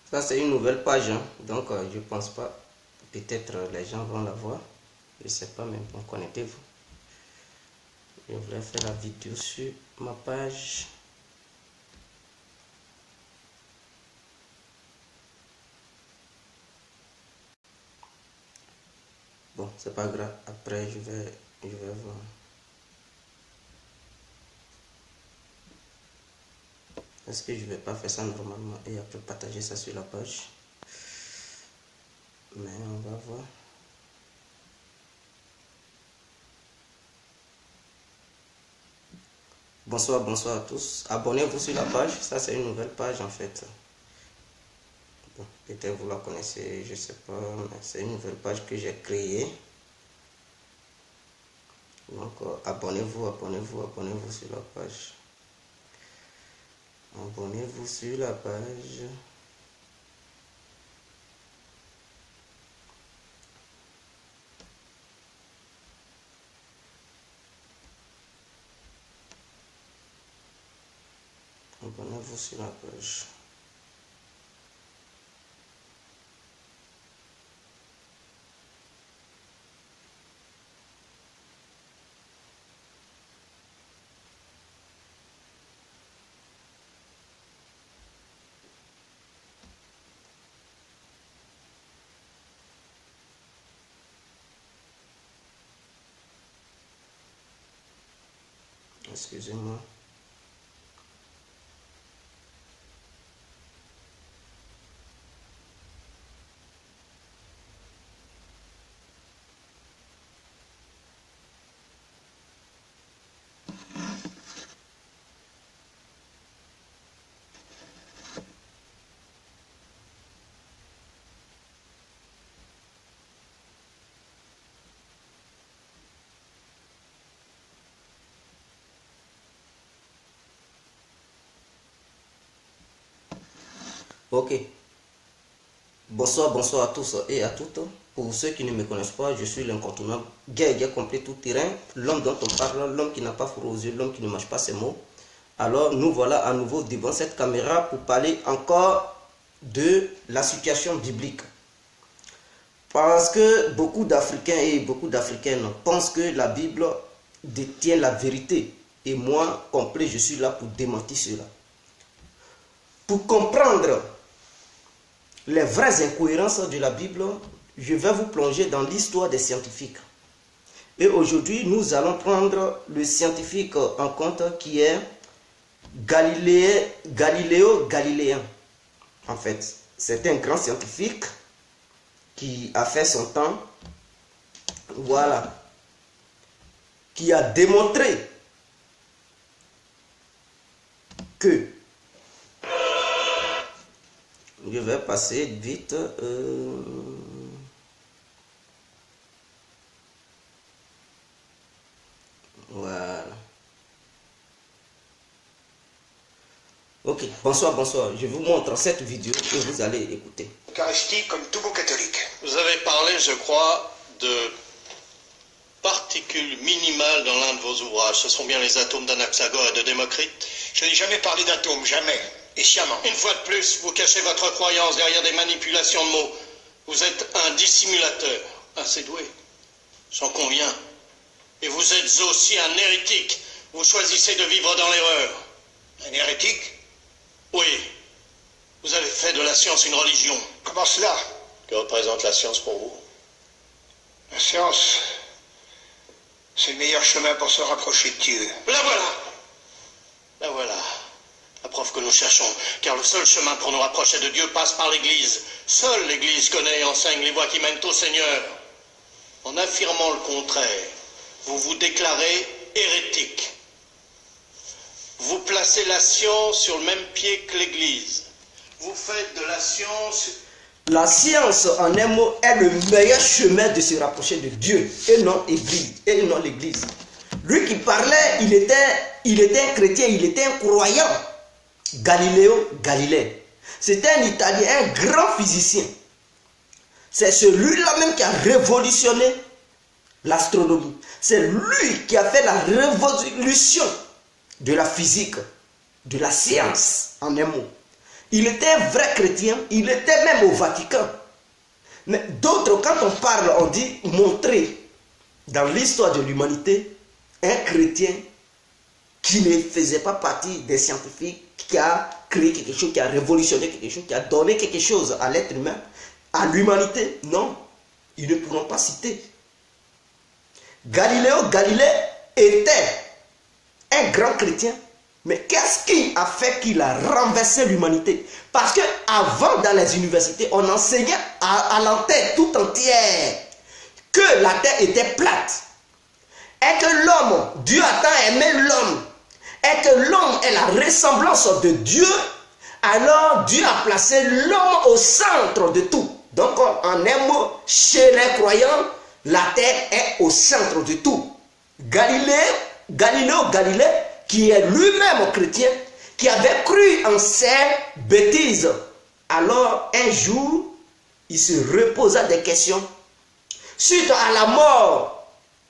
Ça, c'est une nouvelle page, hein. Donc je pense pas. Peut-être les gens vont la voir. Je sais pas, même. Bon, connectez-vous. Je voulais faire la vidéo sur ma page. Bon, c'est pas grave. Après, je vais voir. Est-ce que je vais pas faire ça normalement et après partager ça sur la page? Mais on va voir. Bonsoir, bonsoir à tous. Abonnez-vous sur la page. Ça, c'est une nouvelle page en fait. Bon, peut-être vous la connaissez, je sais pas, mais c'est une nouvelle page que j'ai créée. Donc, abonnez-vous sur la page. Abonnez-vous sur la page. Abonnez-vous sur la page. Excusez-moi. Ok. Bonsoir, bonsoir à tous et à toutes. Pour ceux qui ne me connaissent pas, je suis l'incontournable guerrier complet tout terrain, l'homme dont on parle, l'homme qui n'a pas froid aux yeux, l'homme qui ne mâche pas ses mots. Alors nous voilà à nouveau devant cette caméra pour parler encore de la situation biblique. Parce que beaucoup d'Africains et beaucoup d'Africaines pensent que la Bible détient la vérité. Et moi, complet, je suis là pour démentir cela. Pour comprendre les vraies incohérences de la Bible, je vais vous plonger dans l'histoire des scientifiques. Et aujourd'hui, nous allons prendre le scientifique en compte qui est Galiléo Galiléen. En fait, c'est un grand scientifique qui a fait son temps, voilà, qui a démontré que, je vais passer vite, voilà. Ok, bonsoir, bonsoir. Je vous montre cette vidéo et vous allez écouter. Eucharistie comme tout bon catholique. Vous avez parlé, je crois, de particules minimales dans l'un de vos ouvrages. Ce sont bien les atomes d'Anaxagore et de Démocrite. Je n'ai jamais parlé d'atomes, jamais. Et sciemment. Une fois de plus, vous cachez votre croyance derrière des manipulations de mots. Vous êtes un dissimulateur, assez doué. J'en conviens. Et vous êtes aussi un hérétique. Vous choisissez de vivre dans l'erreur. Un hérétique? Oui. Vous avez fait de la science une religion. Comment cela? Que représente la science pour vous? La science, c'est le meilleur chemin pour se rapprocher de Dieu. La voilà. La voilà. La preuve que nous cherchons. Car le seul chemin pour nous rapprocher de Dieu passe par l'Église. Seule l'Église connaît et enseigne les voies qui mènent au Seigneur. En affirmant le contraire, vous vous déclarez hérétique. Vous placez la science sur le même pied que l'Église. Vous faites de la science... La science, en un mot, est le meilleur chemin de se rapprocher de Dieu et non l'Église. Lui qui parlait, il était un chrétien, il était un croyant. Galiléo Galilée. C'était un Italien, un grand physicien. C'est celui-là même qui a révolutionné l'astronomie. C'est lui qui a fait la révolution de la physique, de la science, en un mot. Il était un vrai chrétien, il était même au Vatican. Mais d'autres, quand on parle, on dit montrer dans l'histoire de l'humanité un chrétien qui ne faisait pas partie des scientifiques, qui a créé quelque chose, qui a révolutionné quelque chose, qui a donné quelque chose à l'être humain, à l'humanité. Non, ils ne pourront pas citer. Galiléo Galilée était un grand chrétien. Mais qu'est-ce qui a fait qu'il a renversé l'humanité? Parce que avant, dans les universités, on enseignait à l'antenne tout entière que la terre était plate. Et que l'homme, Dieu a tant aimé l'homme, et que l'homme est la ressemblance de Dieu, alors Dieu a placé l'homme au centre de tout. Donc, en un mot, chez les croyants, la terre est au centre de tout. Galiléo Galilée, qui est lui-même chrétien, qui avait cru en ces bêtises. Alors, un jour, il se reposa des questions. Suite à la mort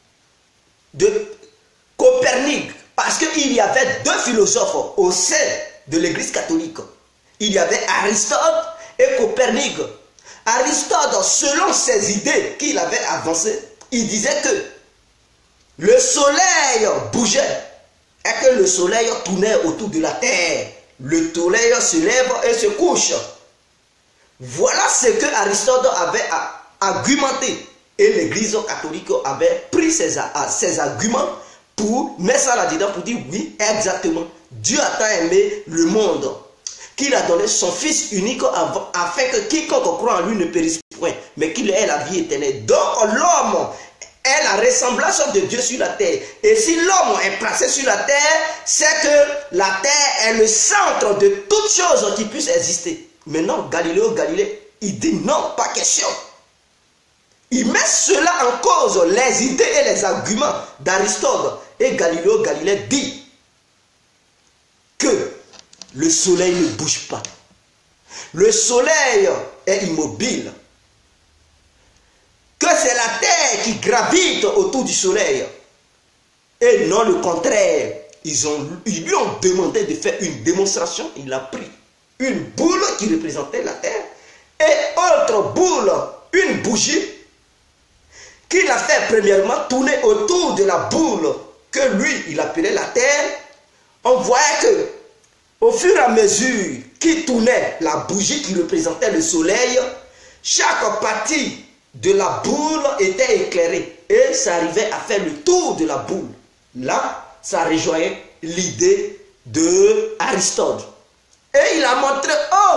de Copernic, parce qu'il y avait deux philosophes au sein de l'Église catholique. Il y avait Aristote et Copernic. Aristote, selon ses idées qu'il avait avancées, il disait que le soleil bougeait et que le soleil tournait autour de la terre. Le soleil se lève et se couche. Voilà ce que Aristote avait argumenté. Et l'Église catholique avait pris ces arguments pour mettre ça là-dedans, pour dire oui, exactement. Dieu a tant aimé le monde qu'il a donné son Fils unique afin que quiconque croit en lui ne périsse point, mais qu'il ait la vie éternelle. Donc l'homme est la ressemblance de Dieu sur la terre. Et si l'homme est placé sur la terre, c'est que la terre est le centre de toutes choses qui puissent exister. Maintenant, Galiléo Galilée, il dit non, pas question. Il met cela en cause, les idées et les arguments d'Aristote. Et Galiléo Galilée dit que le soleil ne bouge pas. Le soleil est immobile. Que c'est la terre qui gravite autour du soleil. Et non le contraire. Ils lui ont demandé de faire une démonstration. Il a pris une boule qui représentait la terre et autre boule, une bougie, qu'il a fait premièrement tourner autour de la boule que lui, il appelait la terre. On voyait que au fur et à mesure qu'il tournait la bougie qui représentait le soleil, chaque partie de la boule était éclairée et ça arrivait à faire le tour de la boule. Là, ça rejoignait l'idée de Aristote. Et il a montré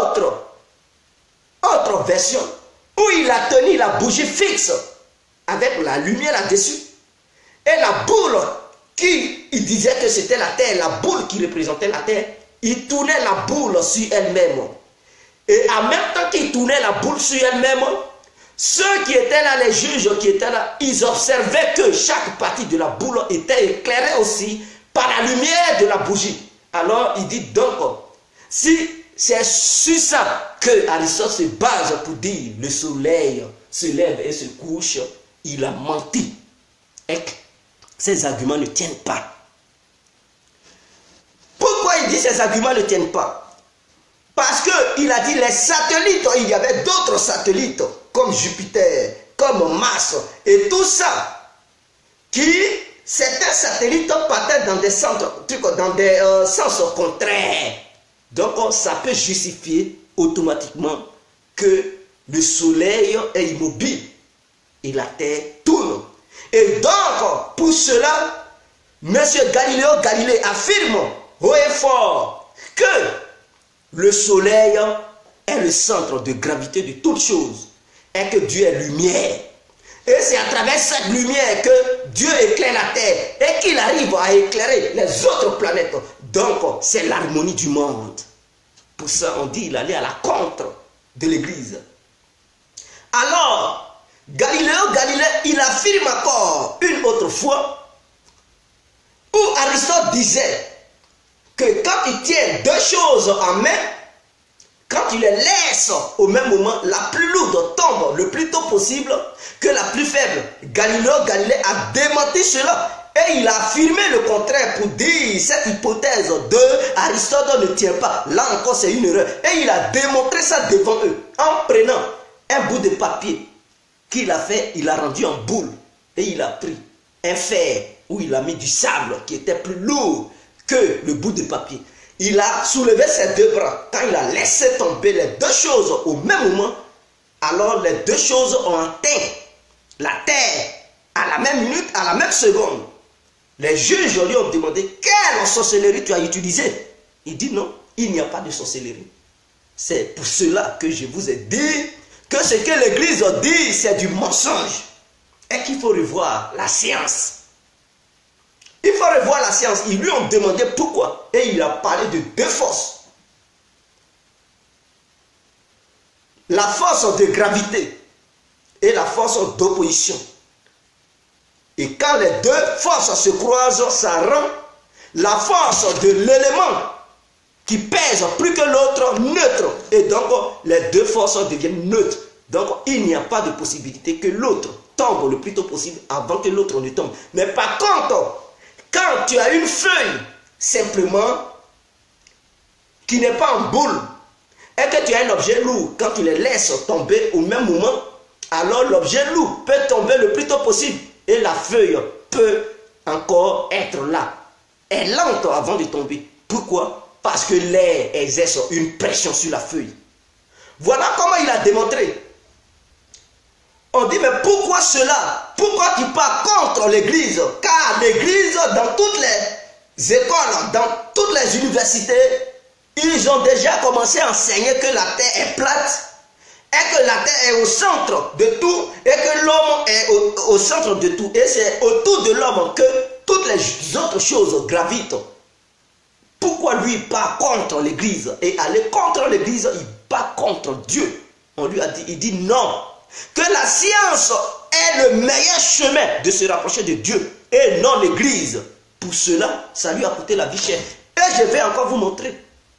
autre version où il a tenu la bougie fixe avec la lumière là-dessus. Et la boule il disait que c'était la terre, la boule qui représentait la terre, il tournait la boule sur elle-même. Et en même temps qu'il tournait la boule sur elle-même, ceux qui étaient là, les juges qui étaient là, ils observaient que chaque partie de la boule était éclairée aussi par la lumière de la bougie. Alors il dit donc, si c'est sur ça que Aristote se base pour dire le soleil se lève et se couche, il a menti. Et ces arguments ne tiennent pas. Pourquoi il dit ces arguments ne tiennent pas? Parce qu'il a dit les satellites, il y avait d'autres satellites comme Jupiter, comme Mars et tout ça, qui certains satellites partaient dans des sens contraires. Donc ça peut justifier automatiquement que le soleil est immobile et la terre tourne. Et donc pour cela, M. Galiléo Galilée affirme haut et fort que le soleil est le centre de gravité de toutes choses et que Dieu est lumière. Et c'est à travers cette lumière que Dieu éclaire la terre et qu'il arrive à éclairer les autres planètes. Donc c'est l'harmonie du monde. Pour ça on dit qu'il allait à la contre de l'Église. Alors Galiléo Galilée, il affirme encore une autre fois où Aristote disait que quand il tient deux choses en main, quand il les laisse au même moment, la plus lourde tombe le plus tôt possible que la plus faible. Galiléo Galilée a démenti cela Et il a affirmé le contraire pour dire cette hypothèse de Aristote ne tient pas. Là encore, c'est une erreur. Et il a démontré ça devant eux en prenant un bout de papier qu'il a fait, il a rendu en boule. Et il a pris un fer où il a mis du sable qui était plus lourd que le bout de papier. Il a soulevé ses deux bras. Quand il a laissé tomber les deux choses au même moment, alors les deux choses ont atteint la terre à la même minute, à la même seconde. Les juges lui ont demandé quelle sorcellerie tu as utilisée. Il dit non, il n'y a pas de sorcellerie. C'est pour cela que je vous ai dit que ce que l'Église dit, c'est du mensonge. Et qu'il faut revoir la science. Il faut revoir la science. Ils lui ont demandé pourquoi. Et il a parlé de deux forces. La force de gravité et la force d'opposition. Et quand les deux forces se croisent, ça rend la force de l'élément qui pèse plus que l'autre neutre. Et donc, les deux forces deviennent neutres. Donc, il n'y a pas de possibilité que l'autre tombe le plus tôt possible avant que l'autre ne tombe. Mais par contre, quand tu as une feuille, simplement, qui n'est pas en boule, et que tu as un objet lourd, quand tu les laisses tomber au même moment, alors l'objet lourd peut tomber le plus tôt possible. Et la feuille peut encore être là. Elle est lente avant de tomber. Pourquoi? Parce que l'air exerce une pression sur la feuille. Voilà comment il a démontré. On dit, mais pourquoi cela? Pourquoi tu pars contre l'Église? Car l'Église, dans toutes les écoles, dans toutes les universités, ils ont déjà commencé à enseigner que la terre est plate, et que la terre est au centre de tout, et que l'homme est au centre de tout. Et c'est autour de l'homme que toutes les autres choses gravitent. Pourquoi lui part contre l'Église? Et aller contre l'Église, il part contre Dieu. On lui a dit, il dit non. Que la science est le meilleur chemin de se rapprocher de Dieu et non l'Église. Pour cela, ça lui a coûté la vie chère. Et je vais encore vous montrer.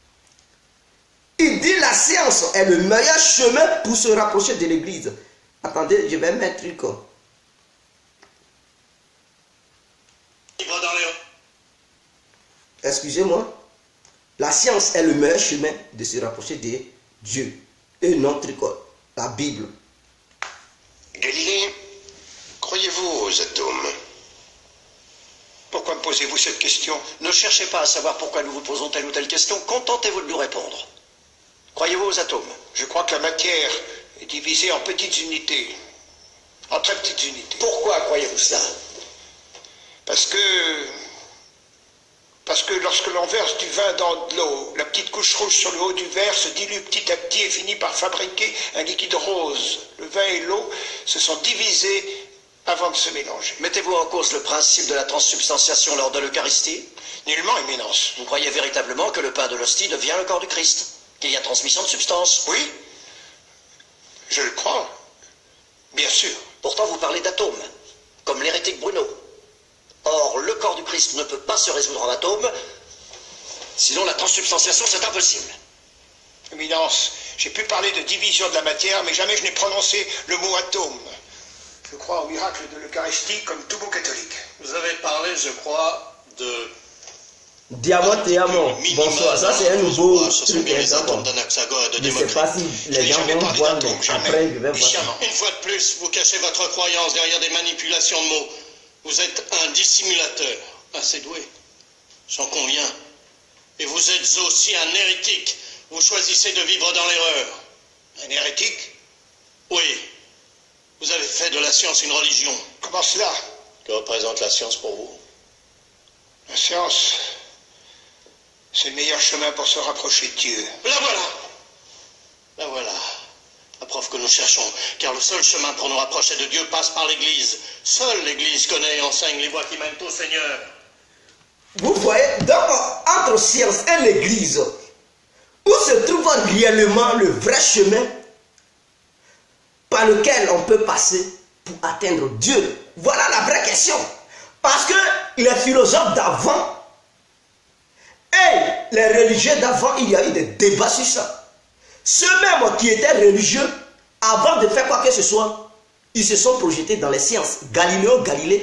Il dit la science est le meilleur chemin pour se rapprocher de l'Église. Attendez, je vais mettre un truc. Excusez-moi. La science est le meilleur chemin de se rapprocher de Dieu et non la Bible. Galilée, croyez-vous aux atomes? Pourquoi me posez-vous cette question? Ne cherchez pas à savoir pourquoi nous vous posons telle ou telle question, contentez-vous de nous répondre. Croyez-vous aux atomes? Je crois que la matière est divisée en petites unités, en très petites unités. Pourquoi croyez-vous cela? Parce que lorsque l'on verse du vin dans de l'eau, la petite couche rouge sur le haut du verre se dilue petit à petit et finit par fabriquer un liquide rose. Le vin et l'eau se sont divisés avant de se mélanger. Mettez-vous en cause le principe de la transsubstantiation lors de l'Eucharistie? Nullement, Éminence. Vous croyez véritablement que le pain de l'hostie devient le corps du Christ? Qu'il y a transmission de substance? Oui, je le crois. Bien sûr. Pourtant, vous parlez d'atomes, comme l'hérétique Bruno. Or, le corps du Christ ne peut pas se résoudre en atomes, sinon la transsubstantiation, c'est impossible. Éminence, j'ai pu parler de division de la matière, mais jamais je n'ai prononcé le mot atome. Je crois au miracle de l'Eucharistie comme tout bon catholique. Vous avez parlé, je crois, de... Diamant et amour. Bonsoir, ça c'est un nouveau truc intéressant. Je ne sais pas si les gens vont voir, mais après je vais voir. Une fois de plus, vous cachez votre croyance derrière des manipulations de mots. Vous êtes un dissimulateur, assez doué, j'en conviens. Et vous êtes aussi un hérétique. Vous choisissez de vivre dans l'erreur. Un hérétique? Oui. Vous avez fait de la science une religion. Comment cela? Que représente la science pour vous? La science, c'est le meilleur chemin pour se rapprocher de Dieu. La voilà. La voilà. La preuve que nous cherchons, car le seul chemin pour nous rapprocher de Dieu passe par l'Église. Seule l'Église connaît et enseigne les voies qui mènent au Seigneur. Vous voyez, donc, entre science et l'Église, où se trouve réellement le vrai chemin par lequel on peut passer pour atteindre Dieu? Voilà la vraie question. Parce que les philosophes d'avant et les religieux d'avant, il y a eu des débats sur ça. Ceux-mêmes qui étaient religieux, avant de faire quoi que ce soit, ils se sont projetés dans les sciences. Galilée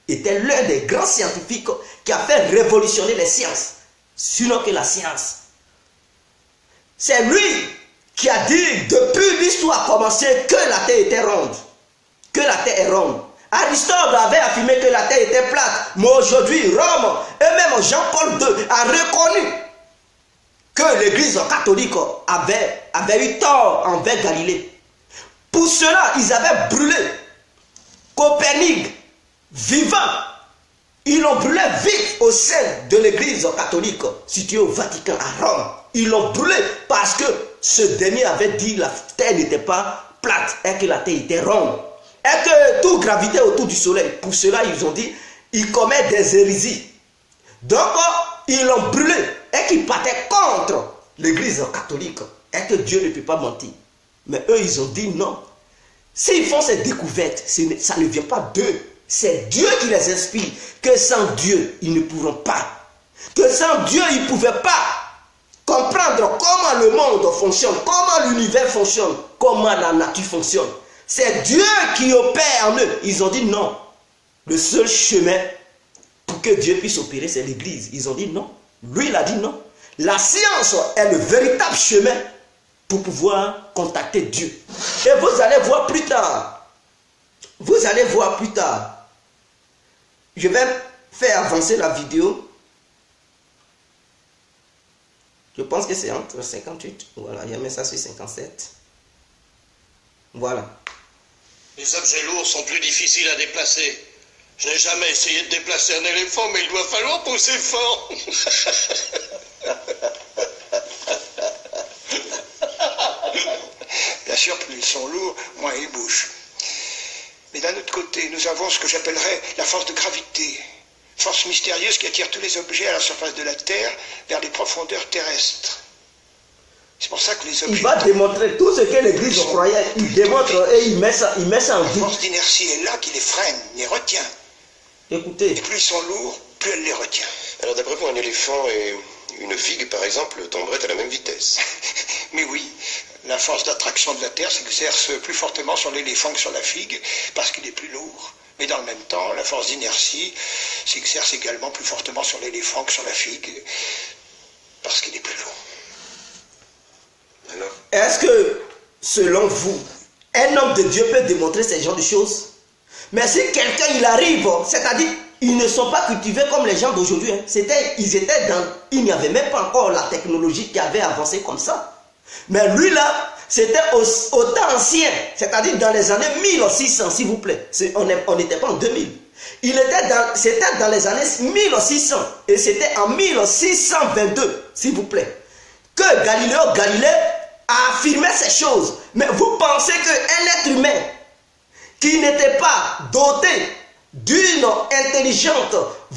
était l'un des grands scientifiques qui a fait révolutionner les sciences, sinon que la science. C'est lui qui a dit, depuis l'histoire a commencé, que la terre était ronde. Que la terre est ronde. Aristote avait affirmé que la terre était plate. Mais aujourd'hui, Rome, et même Jean-Paul II, a reconnu que l'église catholique avait eu tort envers Galilée. Pour cela, ils avaient brûlé Copernic vivant. Ils l'ont brûlé vite au sein de l'église catholique située au Vatican à Rome. Ils l'ont brûlé parce que ce dernier avait dit que la terre n'était pas plate et que la terre était ronde. Et que tout gravitait autour du soleil. Pour cela, ils ont dit, ils commettent des hérésies. Donc, ils l'ont brûlé et qu'ils partaient contre l'église catholique. Et que Dieu ne peut pas mentir. Mais eux, ils ont dit non. S'ils font cette découverte, ça ne vient pas d'eux. C'est Dieu qui les inspire. Que sans Dieu, ils ne pourront pas. Que sans Dieu, ils ne pouvaient pas comprendre comment le monde fonctionne, comment l'univers fonctionne, comment la nature fonctionne. C'est Dieu qui opère en eux. Ils ont dit non. Le seul chemin pour que Dieu puisse opérer, c'est l'église. Ils ont dit non. Lui, il a dit non. La science est le véritable chemin pour pouvoir contacter Dieu. Et vous allez voir plus tard. Vous allez voir plus tard. Je vais faire avancer la vidéo. Je pense que c'est entre 58. Voilà, il y a mis ça sur 57. Voilà. Les objets lourds sont plus difficiles à déplacer. Je n'ai jamais essayé de déplacer un éléphant, mais il doit falloir pousser fort. Bien sûr, plus ils sont lourds, moins ils bougent. Mais d'un autre côté, nous avons ce que j'appellerais la force de gravité. Force mystérieuse qui attire tous les objets à la surface de la Terre vers les profondeurs terrestres. C'est pour ça que les objets... Il va démontrer tout ce que l'église croyait. Il démontre et il met ça en La doute. force d'inertie est là qui les freine, les retient. Écoutez. Et plus ils sont lourds, plus elle les retient. Alors d'après vous, un éléphant et une figue, par exemple, tomberaient à la même vitesse. Mais oui, la force d'attraction de la Terre s'exerce plus fortement sur l'éléphant que sur la figue, parce qu'il est plus lourd. Mais dans le même temps, la force d'inertie s'exerce également plus fortement sur l'éléphant que sur la figue, parce qu'il est plus lourd. Alors, Est-ce que, selon vous, un homme de Dieu peut démontrer ce genre de choses? Mais si quelqu'un il arrive, c'est-à-dire, ils ne sont pas cultivés comme les gens d'aujourd'hui. Hein. Il n'y avait même pas encore la technologie qui avait avancé comme ça. Mais lui là, c'était au temps ancien, c'est-à-dire dans les années 1600, s'il vous plaît. On n'était pas en 2000. C'était dans les années 1600 et c'était en 1622, s'il vous plaît, que Galileo Galilei a affirmé ces choses. Mais vous pensez qu'un être humain qui n'était pas doté d'une intelligence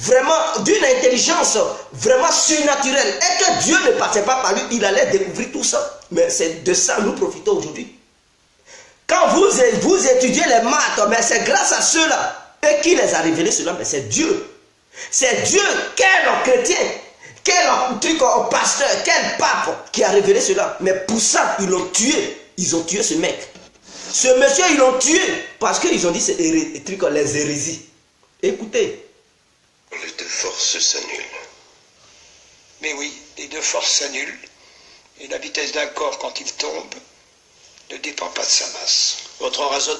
vraiment surnaturelle et que Dieu ne passait pas par lui, il allait découvrir tout ça. Mais c'est de ça nous profitons aujourd'hui. Quand vous étudiez les maths, mais c'est grâce à ceux-là. Et qui les a révélés cela? Mais c'est Dieu. C'est Dieu, quel chrétien, quel pasteur, quel pape qui a révélé cela. Mais pour ça, ils l'ont tué. Ils ont tué ce mec. Ce monsieur, ils l'ont tué parce qu'ils ont dit c'est les hérésies. Écoutez. les deux forces s'annulent. Mais oui, les deux forces s'annulent, et la vitesse d'un corps quand il tombe ne dépend pas de sa masse. Votre raisonnement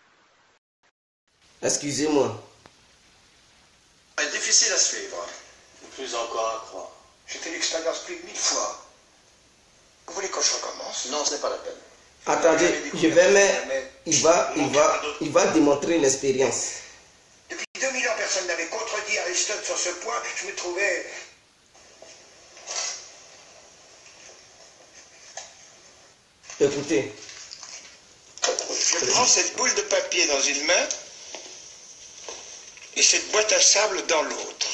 Excusez-moi. est difficile à suivre. Plus encore à croire. J'ai fait l'expérience plus de 1000 fois. Vous voulez que je recommence? Non, ce n'est pas la peine. Attendez, je vais mettre... Il va démontrer l'expérience. Depuis 2000 ans, personne n'avait contredit Aristote sur ce point. Je me trouvais... Écoutez. Je prends cette boule de papier dans une main et cette boîte à sable dans l'autre.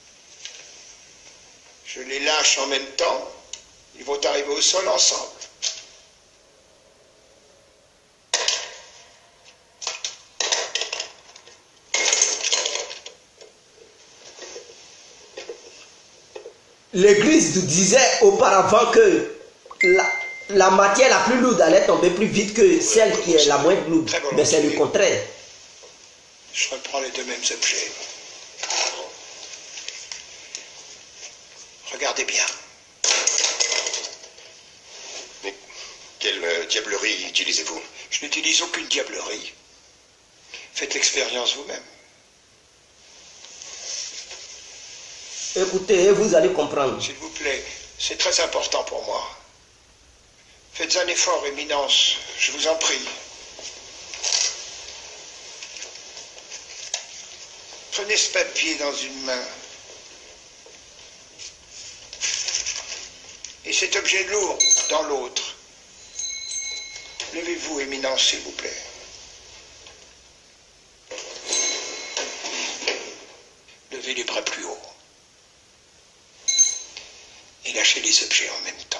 Je les lâche en même temps. Ils vont arriver au sol ensemble. L'Église disait auparavant que la matière la plus lourde allait tomber plus vite que celle qui est la moins lourde. Mais c'est le contraire. Je reprends les deux mêmes objets. Regardez bien. Mais quelle diablerie utilisez-vous? Je n'utilise aucune diablerie. Faites l'expérience vous-même. Écoutez, vous allez comprendre. S'il vous plaît, c'est très important pour moi. Faites un effort, Éminence, je vous en prie. Prenez ce papier dans une main. Et cet objet lourd dans l'autre. Levez-vous, Éminence, s'il vous plaît. Levez les bras plus haut. Et lâchez les objets en même temps.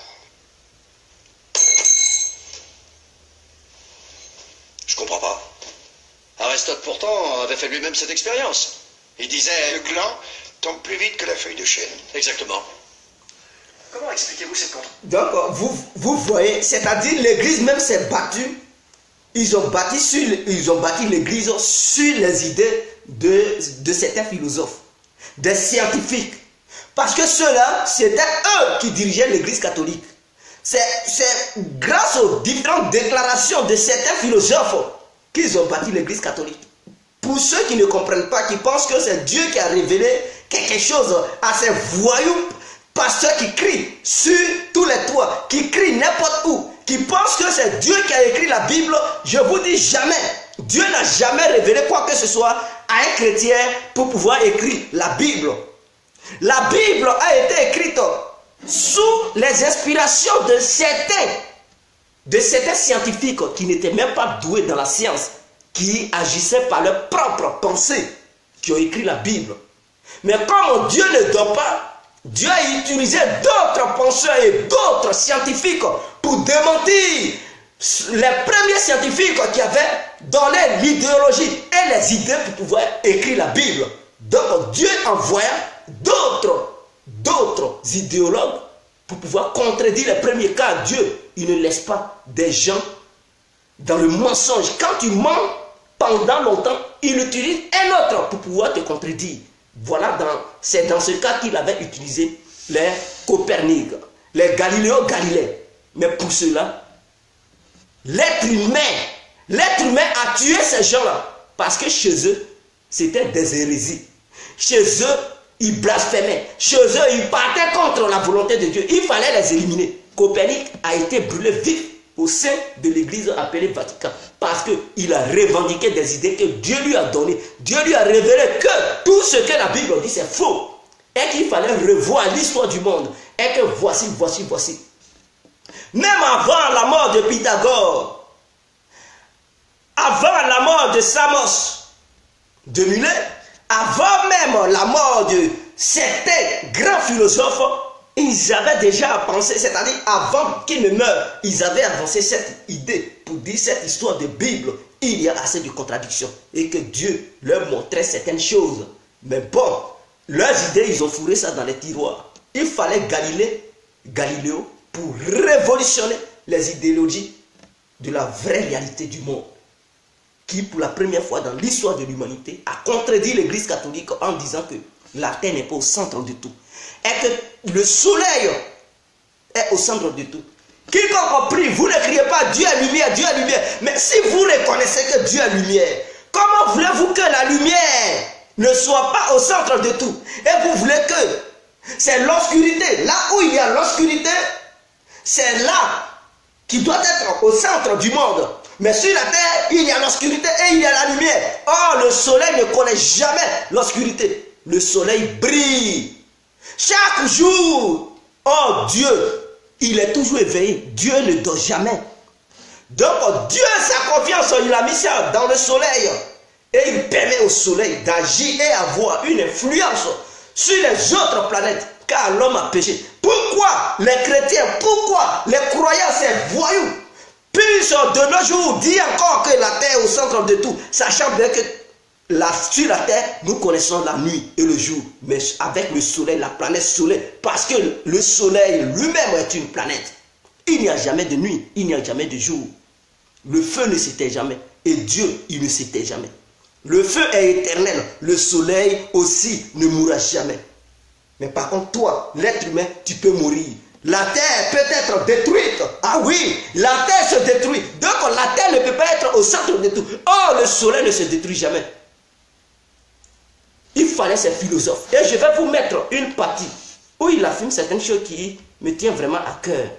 Je comprends pas. Aristote, pourtant, avait fait lui-même cette expérience. Il disait... Le gland tombe plus vite que la feuille de chêne. Exactement. Comment expliquez-vous cette contre... Donc, vous voyez, c'est-à-dire l'église même s'est battue. Ils ont bâti l'église sur les idées de certains philosophes, des scientifiques. Parce que ceux-là, c'était eux qui dirigeaient l'église catholique. C'est grâce aux différentes déclarations de certains philosophes qu'ils ont bâti l'église catholique. Pour ceux qui ne comprennent pas, qui pensent que c'est Dieu qui a révélé quelque chose à ces voyous pasteurs qui crient sur tous les toits, qui crient n'importe où, qui pensent que c'est Dieu qui a écrit la Bible, je vous dis jamais. Dieu n'a jamais révélé quoi que ce soit à un chrétien pour pouvoir écrire la Bible. La Bible a été écrite sous les inspirations de certains scientifiques qui n'étaient même pas doués dans la science, qui agissaient par leurs propres pensées, qui ont écrit la Bible. Mais comme Dieu ne dort pas, Dieu a utilisé d'autres penseurs et d'autres scientifiques pour démentir les premiers scientifiques qui avaient donné l'idéologie et les idées pour pouvoir écrire la Bible. Donc Dieu envoya d'autres idéologues pour pouvoir contredire les premiers cas. Dieu, il ne laisse pas des gens dans le mensonge. Quand tu mens pendant longtemps, il utilise un autre pour pouvoir te contredire. Voilà, c'est dans ce cas qu'il avait utilisé les Copernic, les Galiléo Galilée. Mais pour cela, l'être humain a tué ces gens-là. Parce que chez eux, c'était des hérésies. Chez eux, ils blasphémaient. Chez eux, ils partaient contre la volonté de Dieu. Il fallait les éliminer. Copernic a été brûlé vif au sein de l'église appelée Vatican. Parce qu'il a revendiqué des idées que Dieu lui a données. Dieu lui a révélé que tout ce que la Bible dit, c'est faux. Et qu'il fallait revoir l'histoire du monde. Et que voici. Même avant la mort de Pythagore, avant la mort de Samos de Muller, avant même la mort de certains grands philosophes, ils avaient déjà pensé, c'est-à-dire avant qu'ils ne meurent, ils avaient avancé cette idée pour dire cette histoire de Bible. Il y a assez de contradictions et que Dieu leur montrait certaines choses. Mais bon, leurs idées, ils ont fourré ça dans les tiroirs. Il fallait Galiléo pour révolutionner les idéologies de la vraie réalité du monde, qui pour la première fois dans l'histoire de l'humanité a contredit l'église catholique en disant que la terre n'est pas au centre de tout. Et que le soleil est au centre de tout. Quiconque prie, vous ne criez pas Dieu est lumière, Dieu est lumière. Mais si vous reconnaissez que Dieu est lumière, comment voulez-vous que la lumière ne soit pas au centre de tout? Et vous voulez que c'est l'obscurité. Là où il y a l'obscurité, c'est là qui doit être au centre du monde. Mais sur la terre, il y a l'obscurité et il y a la lumière. Or, le soleil ne connaît jamais l'obscurité. Le soleil brille chaque jour. Oh Dieu, il est toujours éveillé. Dieu ne dort jamais. Donc Dieu, sa confiance, il a mis ça dans le soleil. Et il permet au soleil d'agir et avoir une influence sur les autres planètes. Car l'homme a péché. Pourquoi les chrétiens, pourquoi les croyants, ces voyous, puissent de nos jours dire encore que la terre est au centre de tout, sachant bien que sur la terre, nous connaissons la nuit et le jour, mais avec le soleil, la planète soleil, parce que le soleil lui-même est une planète. Il n'y a jamais de nuit, il n'y a jamais de jour. Le feu ne s'éteint jamais, et Dieu, il ne s'éteint jamais. Le feu est éternel, le soleil aussi ne mourra jamais. Mais par contre, toi, l'être humain, tu peux mourir. La terre peut être détruite. Ah oui, la terre se détruit. Donc la terre ne peut pas être au centre de tout. Oh, le soleil ne se détruit jamais. Il fallait ces philosophes. Et je vais vous mettre une partie où il affirme certaines choses qui me tiennent vraiment à cœur.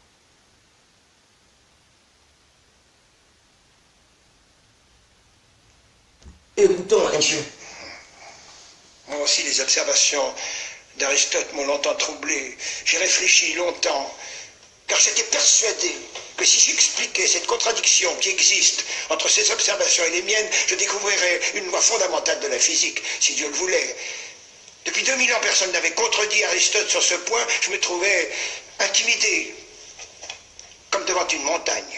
Écoutons un peu. Moi aussi, les observations d'Aristote m'ont longtemps troublé. J'ai réfléchi longtemps, car j'étais persuadé que si j'expliquais cette contradiction qui existe entre ses observations et les miennes, je découvrirais une loi fondamentale de la physique, si Dieu le voulait. Depuis 2000 ans, personne n'avait contredit Aristote sur ce point. Je me trouvais intimidé, comme devant une montagne.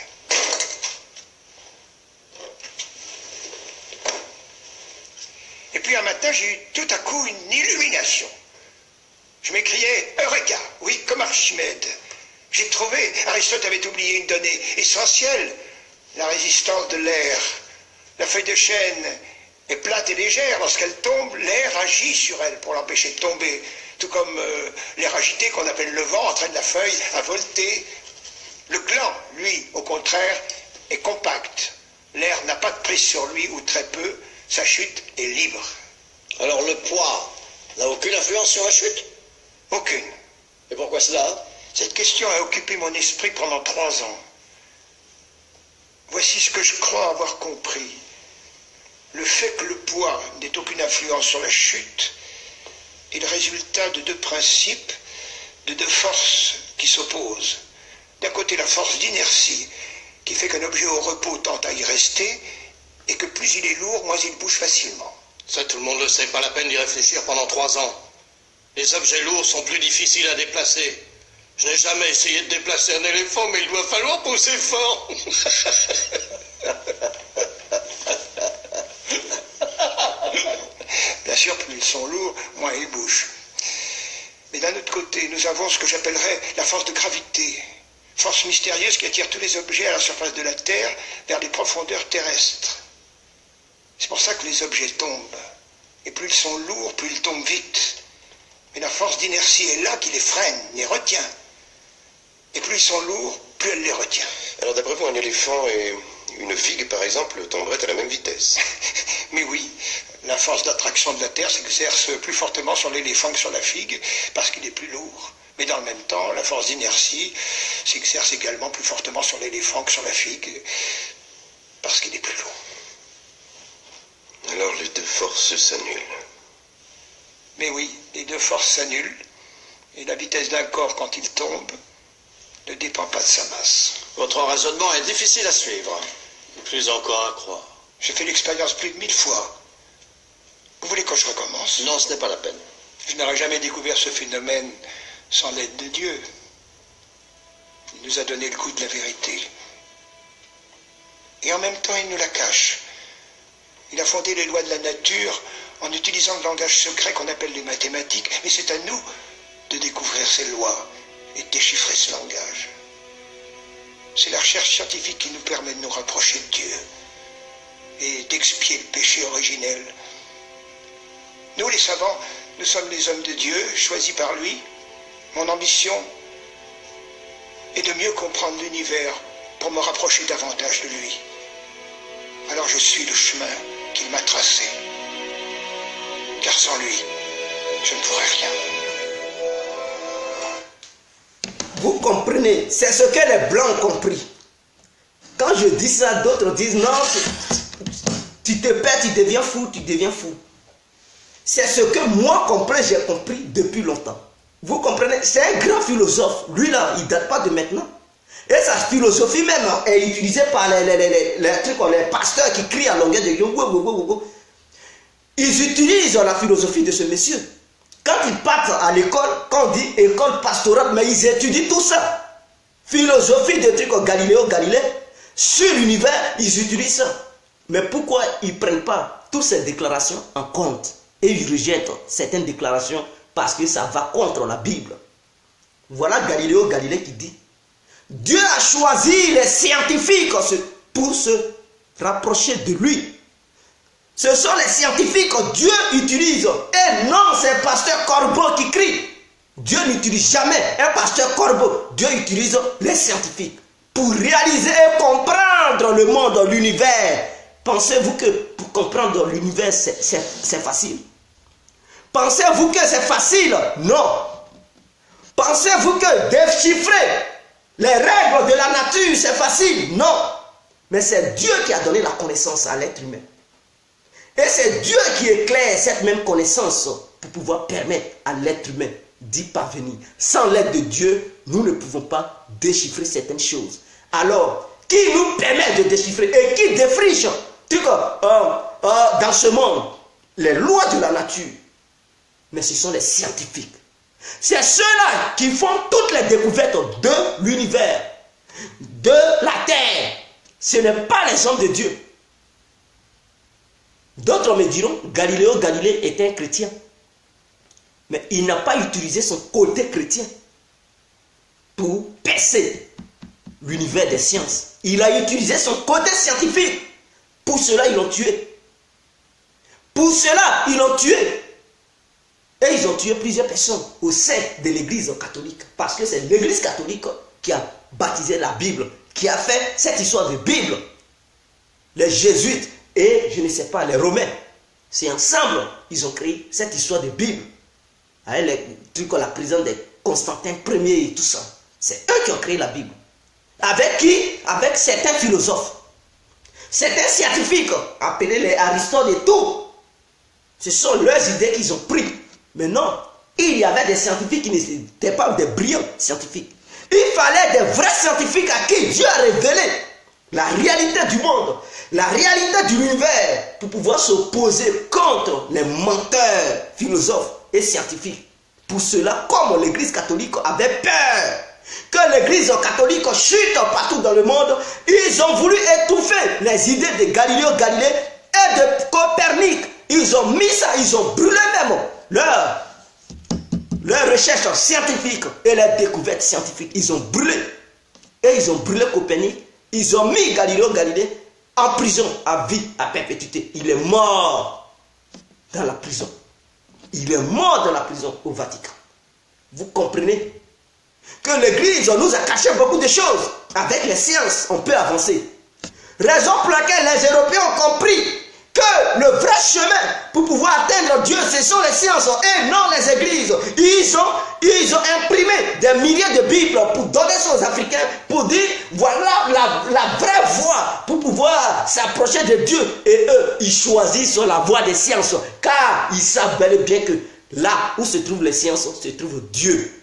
Et puis un matin, j'ai eu tout à coup une illumination. Je m'écriais « Eureka !» Oui, comme Archimède. J'ai trouvé, Aristote avait oublié une donnée essentielle, la résistance de l'air. La feuille de chêne est plate et légère. Lorsqu'elle tombe, l'air agit sur elle pour l'empêcher de tomber. Tout comme l'air agité qu'on appelle le vent entraîne la feuille à volter. Le gland, lui, au contraire, est compact. L'air n'a pas de prise sur lui, ou très peu. Sa chute est libre. Alors le poids n'a aucune influence sur la chute? Aucune. Et pourquoi cela? Cette question a occupé mon esprit pendant 3 ans. Voici ce que je crois avoir compris. Le fait que le poids n'ait aucune influence sur la chute est le résultat de 2 principes, de 2 forces qui s'opposent. D'un côté, la force d'inertie, qui fait qu'un objet au repos tend à y rester, et que plus il est lourd, moins il bouge facilement. Ça, tout le monde le sait, pas la peine d'y réfléchir pendant 3 ans. Les objets lourds sont plus difficiles à déplacer. Je n'ai jamais essayé de déplacer un éléphant, mais il doit falloir pousser fort. Bien sûr, plus ils sont lourds, moins ils bougent. Mais d'un autre côté, nous avons ce que j'appellerais la force de gravité. Force mystérieuse qui attire tous les objets à la surface de la Terre vers les profondeurs terrestres. C'est pour ça que les objets tombent. Et plus ils sont lourds, plus ils tombent vite. Mais la force d'inertie est là qui les freine, les retient. Et plus ils sont lourds, plus elle les retient. Alors d'après vous, un éléphant et une figue, par exemple, tomberaient à la même vitesse? Mais oui, la force d'attraction de la Terre s'exerce plus fortement sur l'éléphant que sur la figue, parce qu'il est plus lourd. Mais dans le même temps, la force d'inertie s'exerce également plus fortement sur l'éléphant que sur la figue, parce qu'il est plus lourd. Alors les 2 forces s'annulent. Mais oui, les 2 forces s'annulent, et la vitesse d'un corps quand il tombe ne dépend pas de sa masse. Votre raisonnement est difficile à suivre. Plus encore à croire. J'ai fait l'expérience plus de 1000 fois. Vous voulez que je recommence? Non, ce n'est pas la peine. Je n'aurais jamais découvert ce phénomène sans l'aide de Dieu. Il nous a donné le goût de la vérité. Et en même temps, il nous la cache. Il a fondé les lois de la nature en utilisant le langage secret qu'on appelle les mathématiques, mais c'est à nous de découvrir ces lois et de déchiffrer ce langage. C'est la recherche scientifique qui nous permet de nous rapprocher de Dieu et d'expier le péché originel. Nous, les savants, nous sommes les hommes de Dieu, choisis par lui. Mon ambition est de mieux comprendre l'univers pour me rapprocher davantage de lui. Alors je suis le chemin qu'il m'a tracé. Car sans lui, je ne pourrais rien. Vous comprenez, c'est ce que les Blancs ont compris. Quand je dis ça, d'autres disent non, tu te perds, tu deviens fou, tu deviens fou. C'est ce que moi comprends, j'ai compris depuis longtemps. Vous comprenez, c'est un grand philosophe. Lui là, il ne date pas de maintenant. Et sa philosophie même est utilisée par les pasteurs qui crient à longueur de gueule. Ils utilisent la philosophie de ce monsieur. Quand ils partent à l'école, quand on dit école pastorale, mais ils étudient tout ça. Philosophie de trucs Galiléo Galilée. Sur l'univers, ils utilisent ça. Mais pourquoi ils ne prennent pas toutes ces déclarations en compte? Et ils rejettent certaines déclarations parce que ça va contre la Bible. Voilà Galiléo Galilée qui dit: Dieu a choisi les scientifiques pour se rapprocher de lui. Ce sont les scientifiques que Dieu utilise. Et non, c'est le pasteur Corbeau qui crie. Dieu n'utilise jamais un pasteur Corbeau. Dieu utilise les scientifiques pour réaliser et comprendre le monde, l'univers. Pensez-vous que pour comprendre l'univers, c'est facile? Pensez-vous que c'est facile? Non. Pensez-vous que déchiffrer les règles de la nature, c'est facile? Non. Mais c'est Dieu qui a donné la connaissance à l'être humain. Et c'est Dieu qui éclaire cette même connaissance pour pouvoir permettre à l'être humain d'y parvenir. Sans l'aide de Dieu, nous ne pouvons pas déchiffrer certaines choses. Alors, qui nous permet de déchiffrer et qui défriche dans ce monde les lois de la nature? Mais ce sont les scientifiques. C'est ceux-là qui font toutes les découvertes de l'univers, de la terre. Ce n'est pas les hommes de Dieu. D'autres me diront, Galiléo Galilée était un chrétien. Mais il n'a pas utilisé son côté chrétien pour percer l'univers des sciences. Il a utilisé son côté scientifique. Pour cela, ils l'ont tué. Pour cela, ils l'ont tué. Et ils ont tué plusieurs personnes au sein de l'église catholique. Parce que c'est l'église catholique qui a baptisé la Bible, qui a fait cette histoire de Bible. Les jésuites et, je ne sais pas, les romains, c'est ensemble, ils ont créé cette histoire de Bible. Avec les trucs comme la prison de Constantin Ier et tout ça. C'est eux qui ont créé la Bible. Avec qui? Avec certains philosophes. Certains scientifiques, appelés les Aristote et tout. Ce sont leurs idées qu'ils ont prises. Mais non, il y avait des scientifiques qui n'étaient pas des brillants scientifiques. Il fallait des vrais scientifiques à qui Dieu a révélé la réalité du monde, la réalité de l'univers, pour pouvoir s'opposer contre les menteurs philosophes et scientifiques. Pour cela, comme l'église catholique avait peur que l'église catholique chute partout dans le monde, ils ont voulu étouffer les idées de Galiléo Galilée et de Copernic. Ils ont mis ça, ils ont brûlé même leurs recherches scientifiques et leurs découvertes scientifiques. Ils ont brûlé. Et ils ont brûlé Copernic. Ils ont mis Galiléo Galilée en prison à vie, à perpétuité. Il est mort dans la prison. Il est mort dans la prison au Vatican. Vous comprenez que l'Église nous a caché beaucoup de choses. Avec les sciences, on peut avancer. Raison pour laquelle les Européens ont compris que le vrai chemin pour pouvoir atteindre Dieu, ce sont les sciences et non les églises. Ils ont imprimé des milliers de Bibles pour donner ça aux Africains, pour dire voilà la vraie voie pour pouvoir s'approcher de Dieu. Et eux, ils choisissent la voie des sciences, car ils savent bel et bien que là où se trouvent les sciences, se trouve Dieu.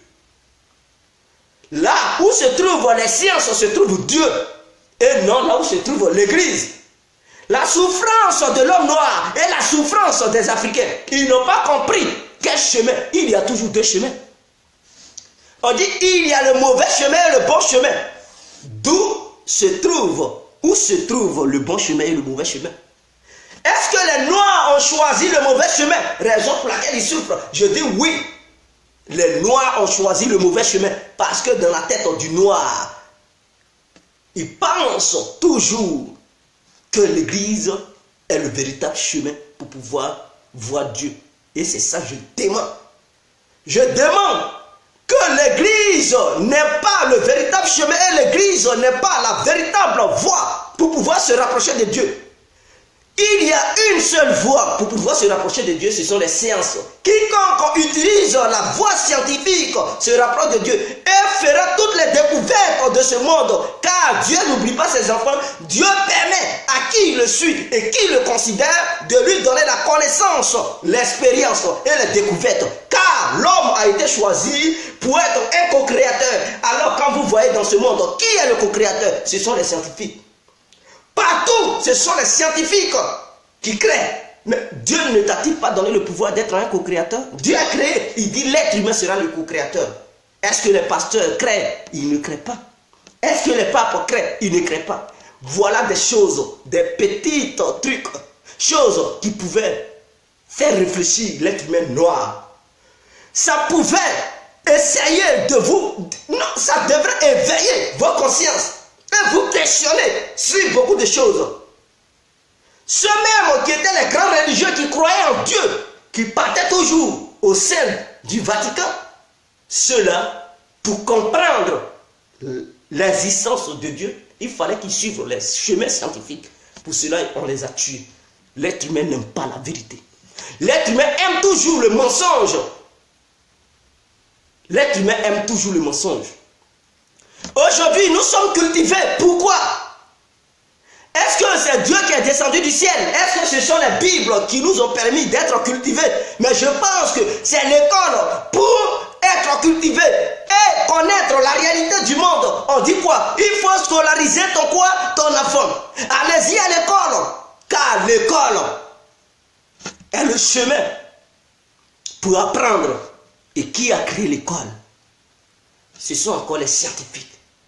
Là où se trouvent les sciences, se trouve Dieu. Et non là où se trouve l'Église. La souffrance de l'homme noir et la souffrance des Africains, ils n'ont pas compris quel chemin. Il y a toujours deux chemins. On dit il y a le mauvais chemin et le bon chemin. Où se trouve le bon chemin et le mauvais chemin? Est-ce que les Noirs ont choisi le mauvais chemin? Raison pour laquelle ils souffrent. Je dis oui. Les Noirs ont choisi le mauvais chemin parce que dans la tête du Noir, ils pensent toujours que l'Église est le véritable chemin pour pouvoir voir Dieu. Et c'est ça que je demande. Je demande que l'Église n'est pas le véritable chemin et l'Église n'est pas la véritable voie pour pouvoir se rapprocher de Dieu. Il y a une seule voie pour pouvoir se rapprocher de Dieu, ce sont les sciences. Quiconque utilise la voie scientifique se rapproche de Dieu et fera toutes les découvertes de ce monde. Car Dieu n'oublie pas ses enfants. Dieu permet à qui il le suit et qui le considère de lui donner la connaissance, l'expérience et les découvertes. Car l'homme a été choisi pour être un co-créateur. Alors quand vous voyez dans ce monde, qui est le co-créateur? Ce sont les scientifiques. Partout, ce sont les scientifiques qui créent. Mais Dieu ne t'a-t-il pas donné le pouvoir d'être un co-créateur? Dieu a créé, il dit l'être humain sera le co-créateur. Est-ce que les pasteurs créent? Ils ne créent pas. Est-ce que les papes créent? Ils ne créent pas. Voilà des choses, des petits trucs, choses qui pouvaient faire réfléchir l'être humain noir. Ça pouvait essayer de vous... Non, ça devrait éveiller vos consciences. Et vous questionnez sur beaucoup de choses. Ceux mêmes qui étaient les grands religieux qui croyaient en Dieu, qui partaient toujours au sein du Vatican, ceux-là, pour comprendre l'existence de Dieu, il fallait qu'ils suivent les chemins scientifiques. Pour cela, on les a tués. L'être humain n'aime pas la vérité. L'être humain aime toujours le mensonge. L'être humain aime toujours le mensonge. Aujourd'hui, nous sommes cultivés. Pourquoi? Est-ce que c'est Dieu qui est descendu du ciel? Est-ce que ce sont les Bibles qui nous ont permis d'être cultivés? Mais je pense que c'est l'école pour être cultivé et connaître la réalité du monde. On dit quoi? Il faut scolariser ton enfant. Allez-y à l'école. Car l'école est le chemin pour apprendre. Et qui a créé l'école? Ce sont encore les scientifiques.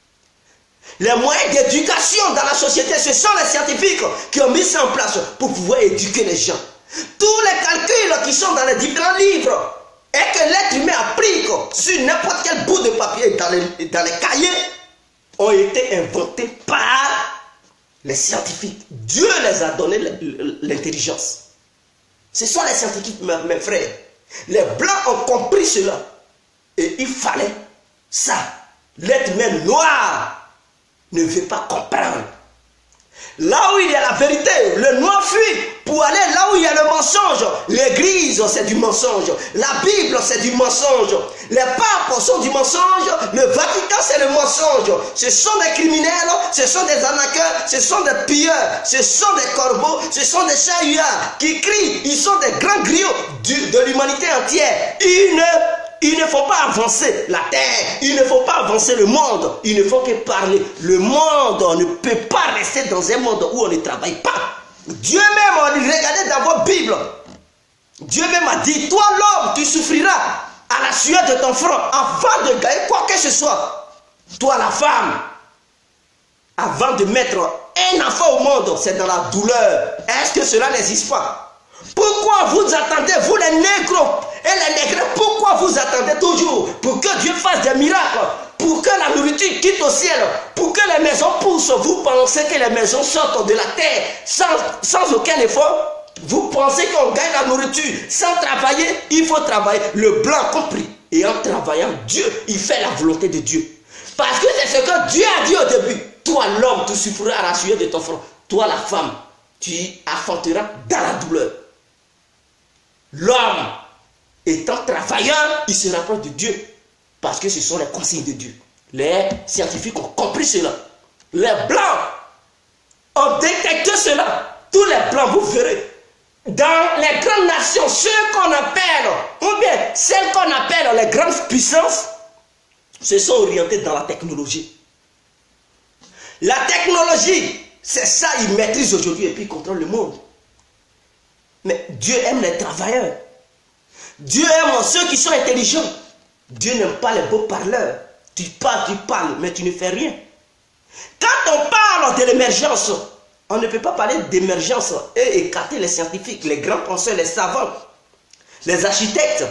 Les moyens d'éducation dans la société, ce sont les scientifiques qui ont mis ça en place pour pouvoir éduquer les gens. Tous les calculs qui sont dans les différents livres et que l'être humain applique sur n'importe quel bout de papier dans les cahiers ont été inventés par les scientifiques. Dieu les a donné l'intelligence. Ce sont les scientifiques, mes frères. Les Blancs ont compris cela. Et il fallait ça. L'être humain noir ne veut pas comprendre. Là où il y a la vérité, le noir fuit pour aller là où il y a le mensonge. L'église, c'est du mensonge. La Bible, c'est du mensonge. Les papes sont du mensonge. Le Vatican, c'est le mensonge. Ce sont des criminels, ce sont des arnaqueurs, ce sont des pilleurs, ce sont des corbeaux, ce sont des chahuteurs qui crient. Ils sont des grands griots de l'humanité entière. Il ne faut pas avancer la terre, il ne faut pas avancer le monde, il ne faut que parler. Le monde, on ne peut pas rester dans un monde où on ne travaille pas. Dieu même, regardez dans votre Bible, Dieu même a dit, toi l'homme, tu souffriras à la sueur de ton front avant de gagner quoi que ce soit. Toi la femme, avant de mettre un enfant au monde, c'est dans la douleur. Est-ce que cela n'existe pas? Pourquoi vous attendez, vous les négros et les négrés, pourquoi vous attendez toujours pour que Dieu fasse des miracles, pour que la nourriture quitte au ciel, pour que les maisons poussent? Vous pensez que les maisons sortent de la terre sans aucun effort? Vous pensez qu'on gagne la nourriture sans travailler? Il faut travailler. Le blanc compris. Et en travaillant, Dieu, il fait la volonté de Dieu. Parce que c'est ce que Dieu a dit au début. Toi l'homme, tu souffriras à la sueur de ton front. Toi la femme, tu affronteras dans la douleur. L'homme, étant travailleur, il se rapproche de Dieu. Parce que ce sont les consignes de Dieu. Les scientifiques ont compris cela. Les blancs ont détecté cela. Tous les blancs, vous verrez. Dans les grandes nations, ceux qu'on appelle, ou bien celles qu'on appelle les grandes puissances, se sont orientés dans la technologie. La technologie, c'est ça, ils maîtrisent aujourd'hui et puis ils contrôlent le monde. Mais Dieu aime les travailleurs. Dieu aime ceux qui sont intelligents. Dieu n'aime pas les beaux parleurs. Tu parles, mais tu ne fais rien. Quand on parle de l'émergence, on ne peut pas parler d'émergence et écarter les scientifiques, les grands penseurs, les savants, les architectes,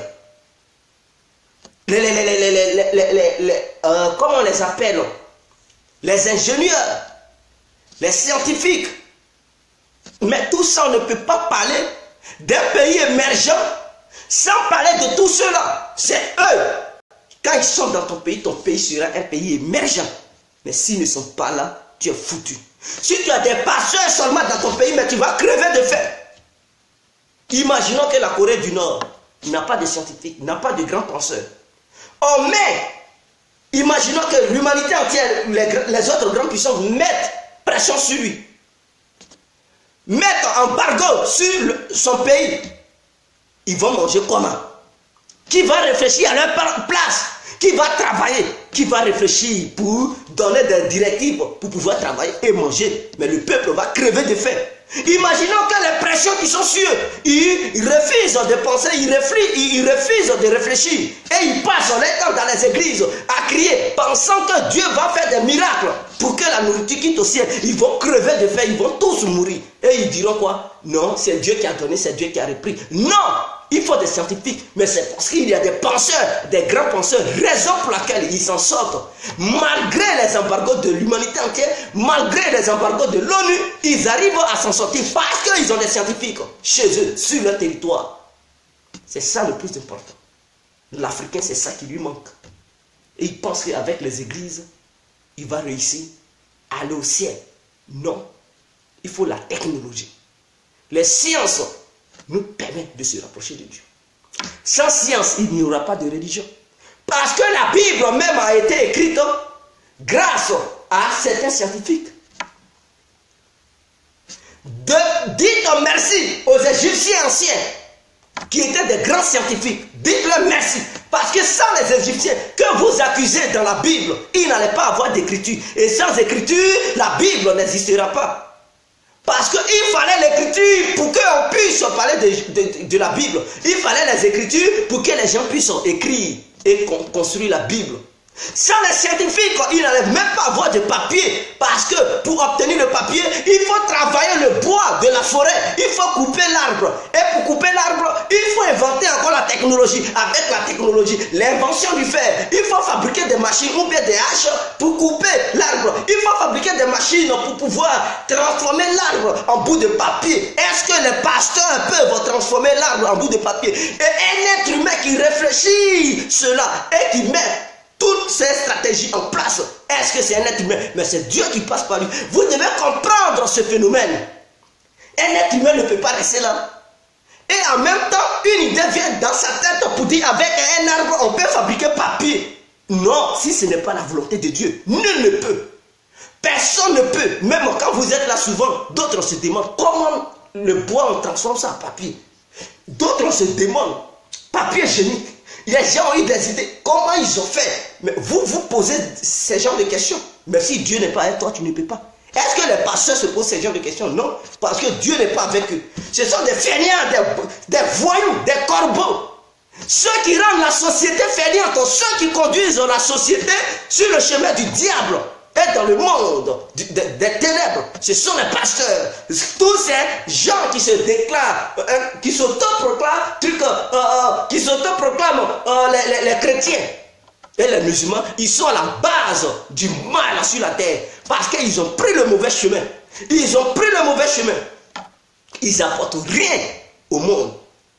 comment on les appelle? Les ingénieurs, les scientifiques. Mais tout ça, on ne peut pas parler d'un pays émergent sans parler de tout cela. C'est eux. Quand ils sont dans ton pays sera un pays émergent. Mais s'ils ne sont pas là, tu es foutu. Si tu as des pasteurs seulement dans ton pays, mais tu vas crever de faim. Imaginons que la Corée du Nord n'a pas de scientifiques, n'a pas de grands penseurs. Oh mais, imaginons que l'humanité entière, les autres grandes puissances mettent pression sur lui. Mettre embargo sur son pays, ils vont manger comment? Qui va réfléchir à leur place? Qui va travailler? Qui va réfléchir pour donner des directives pour pouvoir travailler et manger? Mais le peuple va crever de faim. Imaginons que les pressions qui sont sur eux, ils refusent de penser, ils refusent de réfléchir. Et ils passent leur temps dans les églises à crier, pensant que Dieu va faire des miracles pour que la nourriture quitte au ciel. Ils vont crever de faim, ils vont tous mourir. Et ils diront quoi? Non, c'est Dieu qui a donné, c'est Dieu qui a repris. Non! Il faut des scientifiques, mais c'est parce qu'il y a des penseurs, des grands penseurs, raison pour laquelle ils s'en sortent. Malgré les embargos de l'humanité entière, malgré les embargos de l'ONU, ils arrivent à s'en sortir parce qu'ils ont des scientifiques chez eux, sur leur territoire. C'est ça le plus important. L'Africain, c'est ça qui lui manque. Et il pense qu'avec les églises, il va réussir à aller au ciel. Non, il faut la technologie. Les sciences nous permettent de se rapprocher de Dieu. Sans science, il n'y aura pas de religion. Parce que la Bible même a été écrite grâce à certains scientifiques. Dites merci aux Égyptiens anciens qui étaient des grands scientifiques. Dites-leur merci. Parce que sans les Égyptiens que vous accusez dans la Bible, ils n'allaient pas avoir d'écriture. Et sans écriture, la Bible n'existera pas. Parce qu'il fallait l'écriture pour qu'on puisse parler de la Bible. Il fallait les écritures pour que les gens puissent écrire et construire la Bible. Sans les scientifiques, ils n'allaient même pas avoir de papier. Parce que pour obtenir le papier, il faut travailler le bois de la forêt. Il faut couper l'arbre. Et pour couper l'arbre, il faut inventer encore la technologie. Avec la technologie, l'invention du fer. Il faut fabriquer des machines ou bien des haches pour couper l'arbre. Il faut fabriquer des machines pour pouvoir transformer l'arbre en bout de papier. Est-ce que les pasteurs peuvent transformer l'arbre en bout de papier? Et un être humain qui réfléchit cela et qui met toutes ces stratégies en place, est-ce que c'est un être humain? Mais c'est Dieu qui passe par lui. Vous devez comprendre ce phénomène. Un être humain ne peut pas rester là. Et en même temps, une idée vient dans sa tête pour dire avec un arbre, on peut fabriquer papier. Non, si ce n'est pas la volonté de Dieu, nul ne peut. Personne ne peut. Même quand vous êtes là souvent, d'autres se demandent comment le bois on transforme ça en papier. D'autres se demandent, papier génique. Les gens ont eu des idées. Comment ils ont fait? Mais vous posez ces genres de questions. Mais si Dieu n'est pas avec toi, tu ne peux pas. Est-ce que les pasteurs se posent ces genres de questions? Non. Parce que Dieu n'est pas avec eux. Ce sont des fainéants, des voyous, des corbeaux. Ceux qui rendent la société fainéante, ceux qui conduisent la société sur le chemin du diable et dans le monde des ténèbres. Ce sont les pasteurs. Tous ces gens qui se déclarent, qui s'autoproclament, qui s'autoproclament les chrétiens et les musulmans, ils sont à la base du mal sur la terre. Parce qu'ils ont pris le mauvais chemin. Ils ont pris le mauvais chemin. Ils n'apportent rien au monde.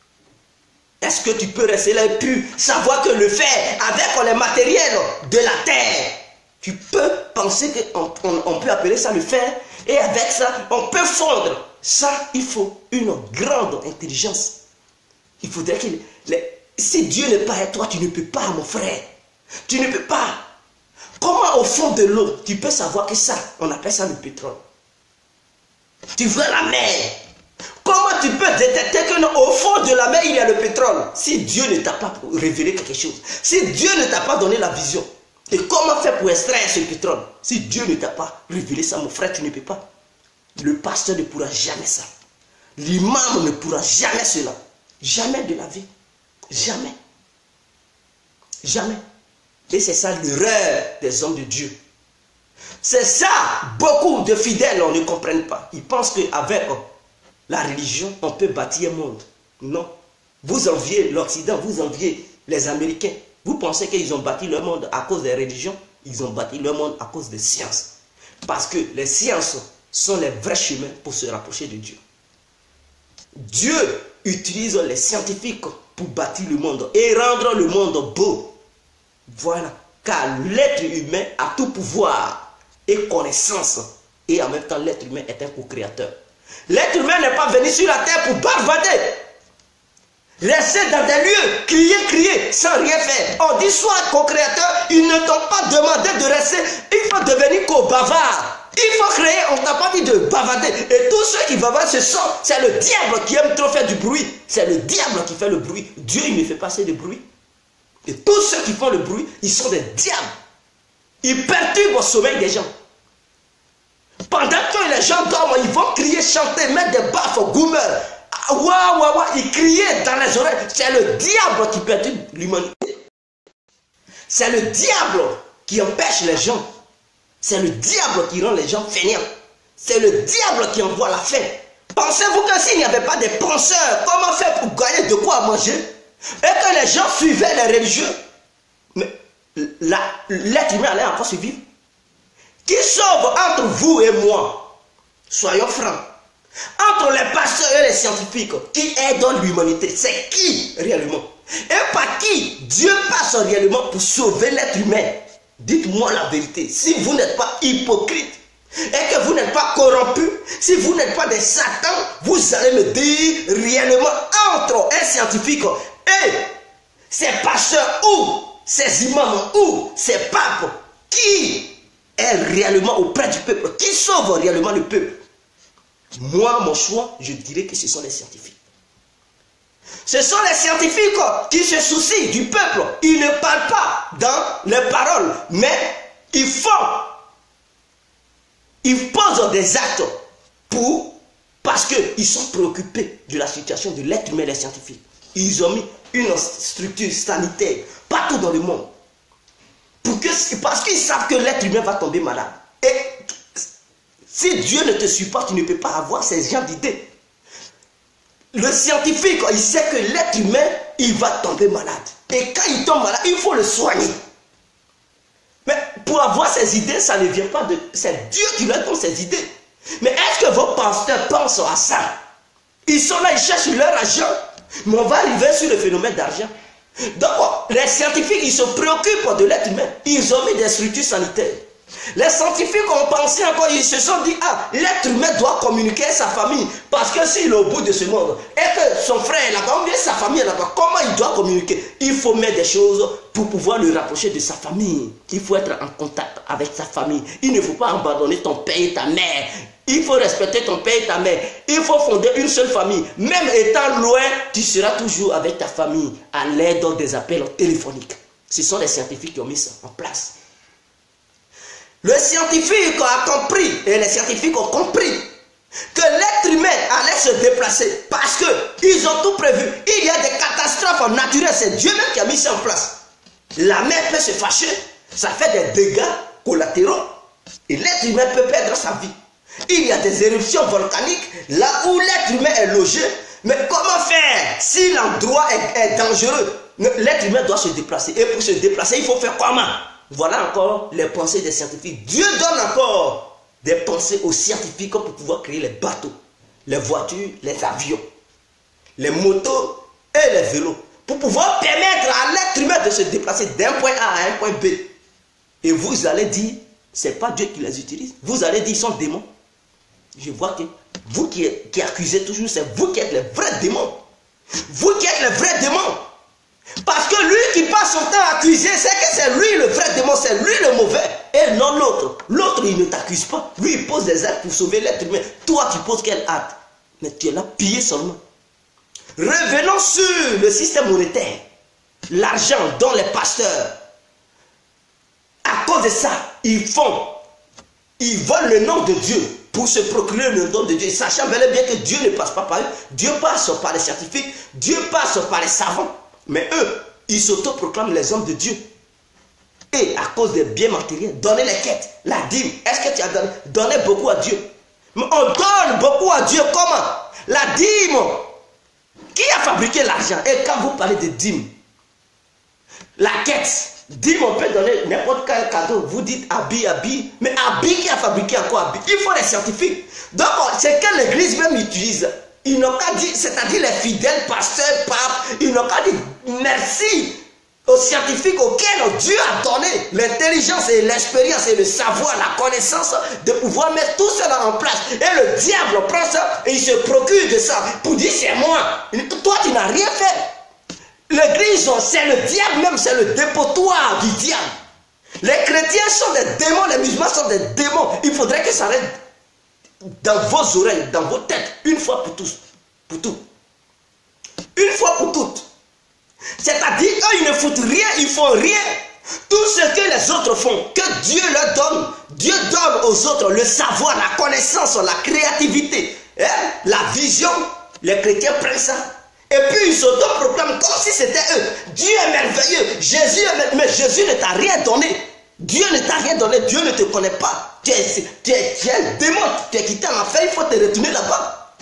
Est-ce que tu peux rester là et puis savoir que le fer, avec les matériels de la terre, tu peux penser qu'on peut appeler ça le fer, et avec ça, on peut fondre. Ça, il faut une grande intelligence. Il faudrait que... Si Dieu n'est pas avec toi, tu ne peux pas, mon frère. Tu ne peux pas. Comment au fond de l'eau, tu peux savoir que ça, on appelle ça le pétrole? Tu vois la mer. Comment tu peux détecter qu'au fond de la mer, il y a le pétrole? Si Dieu ne t'a pas révélé quelque chose. Si Dieu ne t'a pas donné la vision. Et comment faire pour extraire ce pétrole? Si Dieu ne t'a pas révélé ça, mon frère, tu ne peux pas. Le pasteur ne pourra jamais ça. L'imam ne pourra jamais cela. Jamais de la vie. Jamais. Jamais. Et c'est ça l'erreur des hommes de Dieu. C'est ça, beaucoup de fidèles ne comprennent pas. Ils pensent qu'avec la religion, on peut bâtir un monde. Non. Vous enviez l'Occident, vous enviez les Américains. Vous pensez qu'ils ont bâti leur monde à cause des religions? Ils ont bâti leur monde à cause des sciences. Parce que les sciences sont les vrais chemins pour se rapprocher de Dieu. Dieu utilise les scientifiques pour bâtir le monde et rendre le monde beau. Voilà. Car l'être humain a tout pouvoir et connaissance. Et en même temps, l'être humain est un co-créateur. L'être humain n'est pas venu sur la terre pour barbader. Rester dans des lieux, crier, sans rien faire. On dit soit co-créateur, ils ne t'ont pas demandé de rester. Il faut devenir co-bavard. Il faut créer, on ne t'a pas dit de bavarder. Et tous ceux qui bavardent, c'est le diable qui aime trop faire du bruit. C'est le diable qui fait le bruit. Dieu, il ne fait pas assez de bruit. Et tous ceux qui font le bruit, ils sont des diables. Ils perturbent le sommeil des gens. Pendant que les gens dorment, ils vont crier, chanter, mettre des baffes au goumeur. Ils criaient dans les oreilles. C'est le diable qui perturbe l'humanité. C'est le diable qui empêche les gens. C'est le diable qui rend les gens fainéants. C'est le diable qui envoie la faim. Pensez-vous que s'il n'y avait pas de penseurs, comment faire pour gagner de quoi manger? Et que les gens suivaient les religieux? Mais l'être humain allait encore survivre. Qui sauve entre vous et moi? Soyons francs. Entre les pasteurs et les scientifiques, qui aident l'humanité? C'est qui réellement? Et par qui Dieu passe réellement pour sauver l'être humain? Dites-moi la vérité. Si vous n'êtes pas hypocrite et que vous n'êtes pas corrompu, si vous n'êtes pas des satans, vous allez me dire réellement entre un scientifique et ces pasteurs ou ces imams ou ces papes, qui est réellement auprès du peuple? Qui sauve réellement le peuple? Moi, mon choix, je dirais que ce sont les scientifiques. Ce sont les scientifiques qui se soucient du peuple. Ils ne parlent pas dans les paroles, mais ils posent des actes parce qu'ils sont préoccupés de la situation de l'être humain, les scientifiques. Ils ont mis une structure sanitaire partout dans le monde. Parce qu'ils savent que l'être humain va tomber malade. Et si Dieu ne te supporte, tu ne peux pas avoir ces genres d'idées. Le scientifique, il sait que l'être humain, il va tomber malade. Et quand il tombe malade, il faut le soigner. Mais pour avoir ces idées, ça ne vient pas de... C'est Dieu qui leur donne ces idées. Mais est-ce que vos pasteurs pensent à ça? Ils sont là, ils cherchent leur argent. Mais on va arriver sur le phénomène d'argent. Donc, les scientifiques, ils se préoccupent de l'être humain. Ils ont mis des structures sanitaires. Les scientifiques ont pensé encore, ils se sont dit, ah, l'être humain doit communiquer avec sa famille. Parce que s'il est au bout de ce monde, et que son frère est là-bas, ou bien sa famille est là-bas, comment il doit communiquer? Il faut mettre des choses pour pouvoir le rapprocher de sa famille. Il faut être en contact avec sa famille. Il ne faut pas abandonner ton père et ta mère. Il faut respecter ton père et ta mère. Il faut fonder une seule famille. Même étant loin, tu seras toujours avec ta famille à l'aide des appels téléphoniques. Ce sont les scientifiques qui ont mis ça en place. Le scientifique a compris, et les scientifiques ont compris, que l'être humain allait se déplacer parce qu'ils ont tout prévu. Il y a des catastrophes naturelles, c'est Dieu même qui a mis ça en place. La mer peut se fâcher, ça fait des dégâts collatéraux, et l'être humain peut perdre sa vie. Il y a des éruptions volcaniques, là où l'être humain est logé, mais comment faire si l'endroit est dangereux? L'être humain doit se déplacer, et pour se déplacer, il faut faire comment? Voilà encore les pensées des scientifiques. Dieu donne encore des pensées aux scientifiques pour pouvoir créer les bateaux, les voitures, les avions, les motos et les vélos. Pour pouvoir permettre à l'être humain de se déplacer d'un point A à un point B. Et vous allez dire, ce n'est pas Dieu qui les utilise. Vous allez dire, ils sont démons. Je vois que vous qui accusez toujours, c'est vous qui êtes les vrais démons. Vous qui êtes les vrais démons. Parce que lui qui passe son temps à accuser, c'est que c'est lui le vrai démon, c'est lui le mauvais. Et non l'autre. L'autre, il ne t'accuse pas. Lui, il pose des actes pour sauver l'être humain. Toi, tu poses quel acte? Mais tu es là, pillé seulement. Revenons sur le système monétaire. L'argent dont les pasteurs, à cause de ça, ils volent le nom de Dieu pour se procurer le nom de Dieu, sachant bel et bien que Dieu ne passe pas par eux. Dieu passe par les scientifiques, Dieu passe par les savants. Mais eux, ils s'autoproclament les hommes de Dieu. Et à cause des biens matériels, donner les quêtes, la dîme. Est-ce que tu as donné beaucoup à Dieu? Mais on donne beaucoup à Dieu. Comment? La dîme. Qui a fabriqué l'argent? Et quand vous parlez de dîme, la quête, dîme, on peut donner n'importe quel cadeau. Vous dites habit. Mais habit, qui a fabriqué à quoi habit? Il faut les scientifiques. Donc, c'est que l'église même utilise. Ils n'ont qu'à dire, c'est-à-dire les fidèles pasteurs, papes, ils n'ont qu'à dire merci aux scientifiques auxquels Dieu a donné l'intelligence et l'expérience et le savoir, la connaissance de pouvoir mettre tout cela en place. Et le diable prend ça et il se procure de ça pour dire c'est moi. Toi, tu n'as rien fait. L'église, c'est le diable même, c'est le dépotoir du diable. Les chrétiens sont des démons, les musulmans sont des démons. Il faudrait que ça reste dans vos oreilles, dans vos têtes, une fois pour tous, pour tout. Une fois pour toutes. C'est-à-dire eux, ils ne foutent rien, ils font rien. Tout ce que les autres font, que Dieu leur donne, Dieu donne aux autres le savoir, la connaissance, la créativité, hein, la vision. Les chrétiens prennent ça. Et puis ils s'autoproclament comme si c'était eux. Dieu est merveilleux, Jésus est merveilleux, mais Jésus ne t'a rien donné. Dieu ne t'a rien donné, Dieu ne te connaît pas. Tu es un démon, tu es quitté en enfer, il faut te retourner là-bas.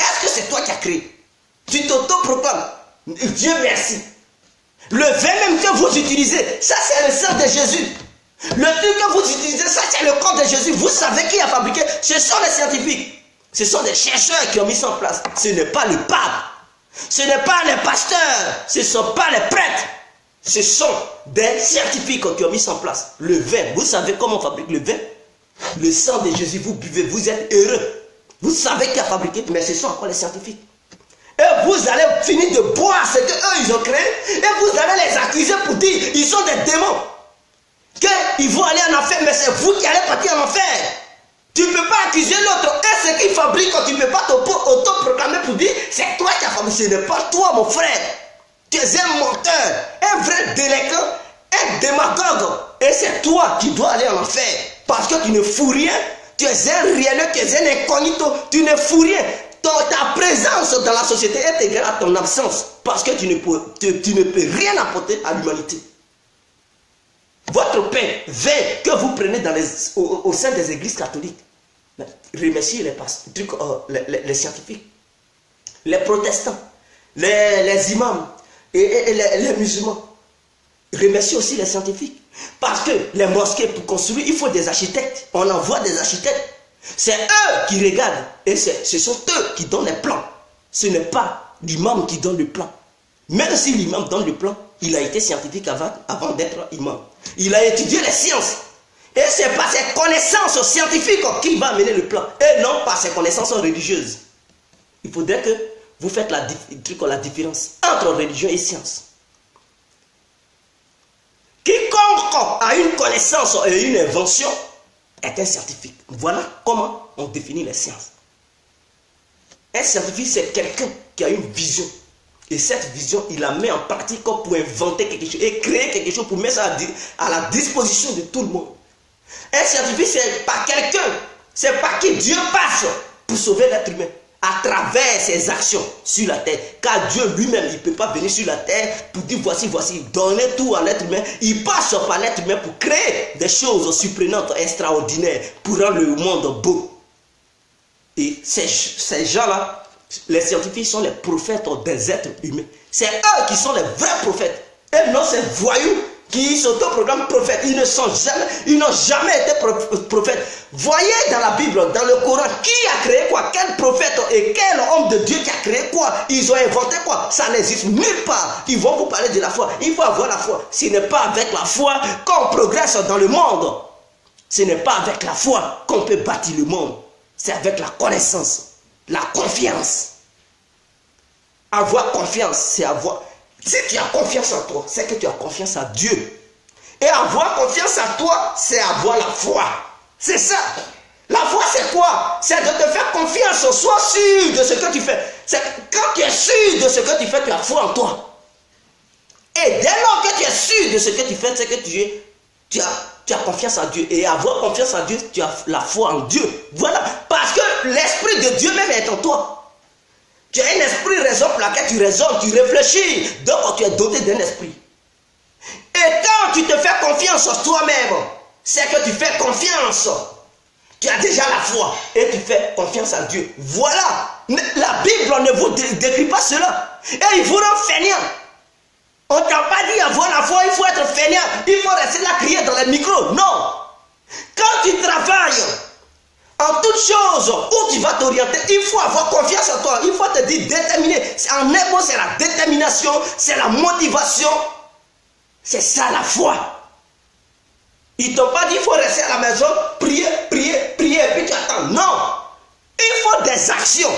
Est-ce que c'est toi qui as créé? Tu t'auto-proclames. Dieu merci. Le vin même que vous utilisez, ça c'est le sang de Jésus. Le truc que vous utilisez, ça c'est le corps de Jésus. Vous savez qui a fabriqué? Ce sont les scientifiques. Ce sont des chercheurs qui ont mis ça en place. Ce n'est pas le pape. Ce n'est pas les pasteurs. Ce ne sont pas les prêtres. Ce sont des scientifiques qui ont mis ça en place. Le vin, vous savez comment on fabrique le vin? Le sang de Jésus, vous buvez, vous êtes heureux. Vous savez qui a fabriqué, mais ce sont encore les scientifiques. Et vous allez finir de boire ce qu'eux ils ont créé. Et vous allez les accuser pour dire ils sont des démons. Qu'ils vont aller en enfer, mais c'est vous qui allez partir en enfer. Tu ne peux pas accuser l'autre. Et ce qu'il fabrique, tu ne peux pas t'auto-proclamer pour dire c'est toi qui as fabriqué. Ce n'est pas toi, mon frère. Tu es un menteur, un vrai délinquant, un démagogue. Et c'est toi qui dois aller en enfer. Parce que tu ne fous rien. Tu es un réel, tu es un incognito. Tu ne fous rien. Ta présence dans la société est égale à ton absence. Parce que tu ne peux rien apporter à l'humanité. Votre pain, vin que vous prenez au sein des églises catholiques, remerciez les scientifiques, les protestants, les imams et les musulmans. Remerciez aussi les scientifiques. Parce que les mosquées, pour construire, il faut des architectes. On envoie des architectes. C'est eux qui regardent. Et ce sont eux qui donnent les plans. Ce n'est pas l'imam qui donne le plan. Même si l'imam donne le plan, il a été scientifique avant d'être imam. Il a étudié les sciences. Et c'est par ses connaissances scientifiques qu'il va amener le plan. Et non par ses connaissances religieuses. Il faudrait que vous faites la différence entre religion et science. Quiconque a une connaissance et une invention est un scientifique. Voilà comment on définit les sciences. Un scientifique, c'est quelqu'un qui a une vision. Et cette vision, il la met en pratique pour inventer quelque chose et créer quelque chose pour mettre ça à la disposition de tout le monde. Un scientifique, c'est pas quelqu'un, c'est par qui Dieu passe pour sauver l'être humain à travers ses actions sur la terre. Car Dieu lui-même, il ne peut pas venir sur la terre pour dire voici, donner tout à l'être humain. Il passe par l'être humain pour créer des choses surprenantes, extraordinaires, pour rendre le monde beau. Et ces gens-là, les scientifiques sont les prophètes des êtres humains. C'est eux qui sont les vrais prophètes. Et non ces voyous qui s'autoproclament prophètes. Ils n'ont jamais été prophètes. Voyez dans la Bible, dans le Coran, qui a créé quoi? Quel prophète et quel homme de Dieu qui a créé quoi? Ils ont inventé quoi? Ça n'existe nulle part. Ils vont vous parler de la foi. Il faut avoir la foi. Ce n'est pas avec la foi qu'on progresse dans le monde. Ce n'est pas avec la foi qu'on peut bâtir le monde. C'est avec la connaissance. La confiance. Avoir confiance, c'est avoir... Si tu as confiance en toi, c'est que tu as confiance à Dieu. Et avoir confiance en toi, c'est avoir la foi. C'est ça. La foi, c'est quoi? C'est de te faire confiance. Sois sûr de ce que tu fais. Quand tu es sûr de ce que tu fais, tu as foi en toi. Et dès lors que tu es sûr de ce que tu fais, c'est que tu as confiance en Dieu. Et avoir confiance en Dieu, tu as la foi en Dieu. Voilà. Parce que l'Esprit de Dieu même est en toi. Tu as un esprit, raison pour laquelle tu raisonnes, tu réfléchis. Donc tu es doté d'un esprit. Et quand tu te fais confiance en toi-même, c'est que tu fais confiance. Tu as déjà la foi et tu fais confiance à Dieu. Voilà. La Bible ne vous décrit pas cela. Et il vous rend feignant. On ne t'a pas dit avoir la foi, il faut être feignant. Il faut rester là crier dans les micros. Non. Quand tu travailles en toute chose où tu vas t'orienter, il faut avoir confiance en toi. Il faut te dire déterminé. En hébreu, c'est la détermination, c'est la motivation. C'est ça la foi. Ils ne t'ont pas dit qu'il faut rester à la maison, prier, et puis tu attends. Non. Il faut des actions.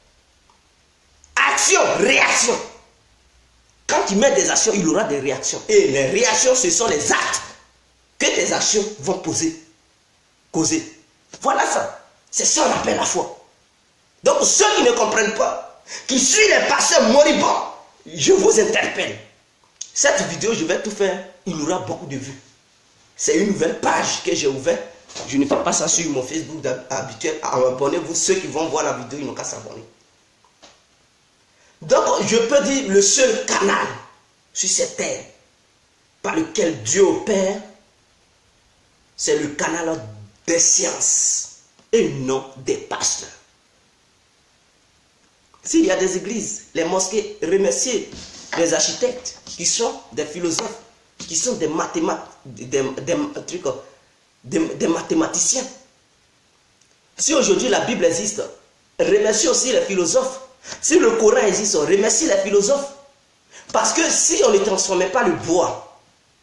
Action, réaction. Quand tu mets des actions, il y aura des réactions. Et les réactions, ce sont les actes que tes actions vont causer. Voilà ça. C'est ça qu'on appelle la foi. Donc ceux qui ne comprennent pas, qui suivent les pasteurs moribonds, je vous interpelle. Cette vidéo, je vais tout faire. Il y aura beaucoup de vues. C'est une nouvelle page que j'ai ouverte. Je ne fais pas ça sur mon Facebook habituel. Abonnez-vous. Ceux qui vont voir la vidéo, ils n'ont qu'à s'abonner. Donc, je peux dire le seul canal sur cette terre par lequel Dieu opère, c'est le canal des sciences et non des pasteurs. S'il y a des églises, les mosquées, remerciez les architectes qui sont des philosophes, qui sont des mathématiciens. Si aujourd'hui la Bible existe, remerciez aussi les philosophes. Si le Coran existe, remerciez les philosophes. Parce que si on ne transformait pas le bois,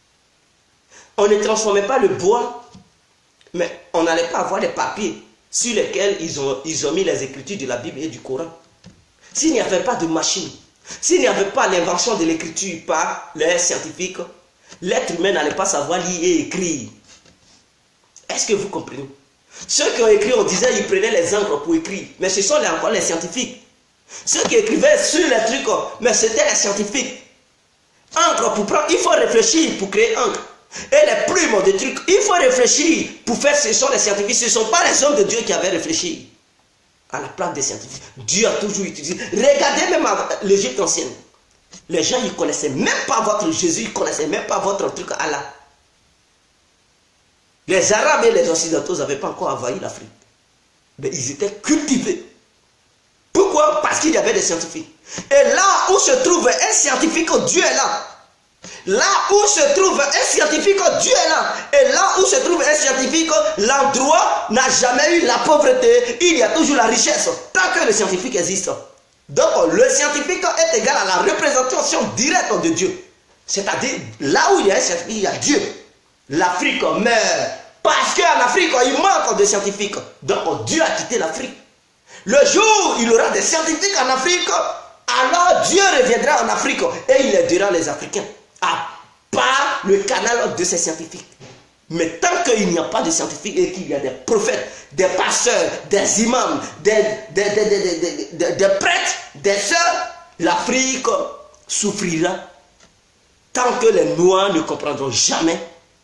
mais on n'allait pas avoir des papiers sur lesquels ils ont mis les écritures de la Bible et du Coran. S'il n'y avait pas de machine, s'il n'y avait pas l'invention de l'écriture par les scientifiques, l'être humain n'allait pas savoir lire et écrire. Est-ce que vous comprenez? Ceux qui ont écrit, on disait, ils prenaient les encres pour écrire. Mais ce sont encore les scientifiques. Ceux qui écrivaient sur les trucs, mais c'était les scientifiques. Encre pour prendre, il faut réfléchir pour créer encre. Et les plumes des trucs, il faut réfléchir pour faire, ce sont les scientifiques. Ce ne sont pas les hommes de Dieu qui avaient réfléchi à la place des scientifiques. Dieu a toujours utilisé. Regardez même l'Égypte ancienne. Les gens, ils ne connaissaient même pas votre Jésus, ils ne connaissaient même pas votre truc Allah. Les Arabes et les Occidentaux n'avaient pas encore envahi l'Afrique. Mais ils étaient cultivés. Pourquoi? Parce qu'il y avait des scientifiques. Et là où se trouve un scientifique, Dieu est là. Là où se trouve un scientifique, Dieu est là. Et là où se trouve un scientifique, l'endroit n'a jamais eu la pauvreté. Il y a toujours la richesse. Tant que le scientifique existe. Donc le scientifique est égal à la représentation directe de Dieu. C'est-à-dire, là où il y a un scientifique, il y a Dieu. L'Afrique meurt. Parce qu'en Afrique, il manque de scientifiques. Donc Dieu a quitté l'Afrique. Le jour où il y aura des scientifiques en Afrique, alors Dieu reviendra en Afrique et il aidera les Africains. À part le canal de ces scientifiques. Mais tant qu'il n'y a pas de scientifiques et qu'il y a des prophètes, des pasteurs, des imams, des prêtres, des sœurs, l'Afrique souffrira. Tant que les Noirs ne comprendront jamais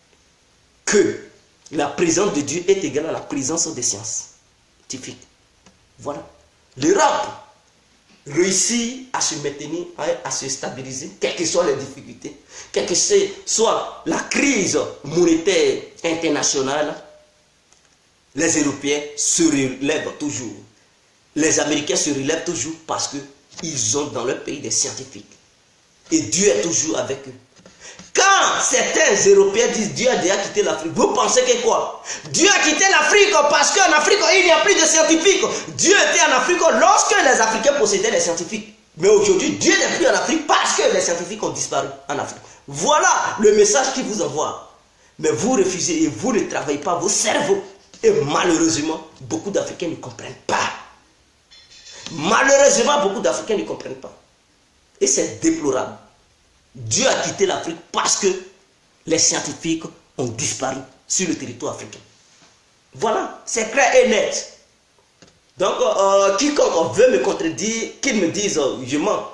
que la présence de Dieu est égale à la présence des sciences scientifiques. Voilà. L'Europe réussit à se maintenir, à se stabiliser, quelles que soient les difficultés, quelle que soit la crise monétaire internationale, les Européens se relèvent toujours. Les Américains se relèvent toujours parce qu'ils ont dans leur pays des scientifiques. Et Dieu est toujours avec eux. Quand certains Européens disent Dieu a déjà quitté l'Afrique, vous pensez que quoi? Dieu a quitté l'Afrique parce qu'en Afrique, il n'y a plus de scientifiques. Dieu était en Afrique lorsque les Africains possédaient les scientifiques. Mais aujourd'hui, Dieu n'est plus en Afrique parce que les scientifiques ont disparu en Afrique. Voilà le message qu'il vous envoie. Mais vous refusez et vous ne travaillez pas vos cerveaux. Et malheureusement, beaucoup d'Africains ne comprennent pas. Malheureusement, beaucoup d'Africains ne comprennent pas. Et c'est déplorable. Dieu a quitté l'Afrique parce que les scientifiques ont disparu sur le territoire africain. Voilà, c'est clair et net. Donc, quiconque veut me contredire, qu'il me dise, je mens.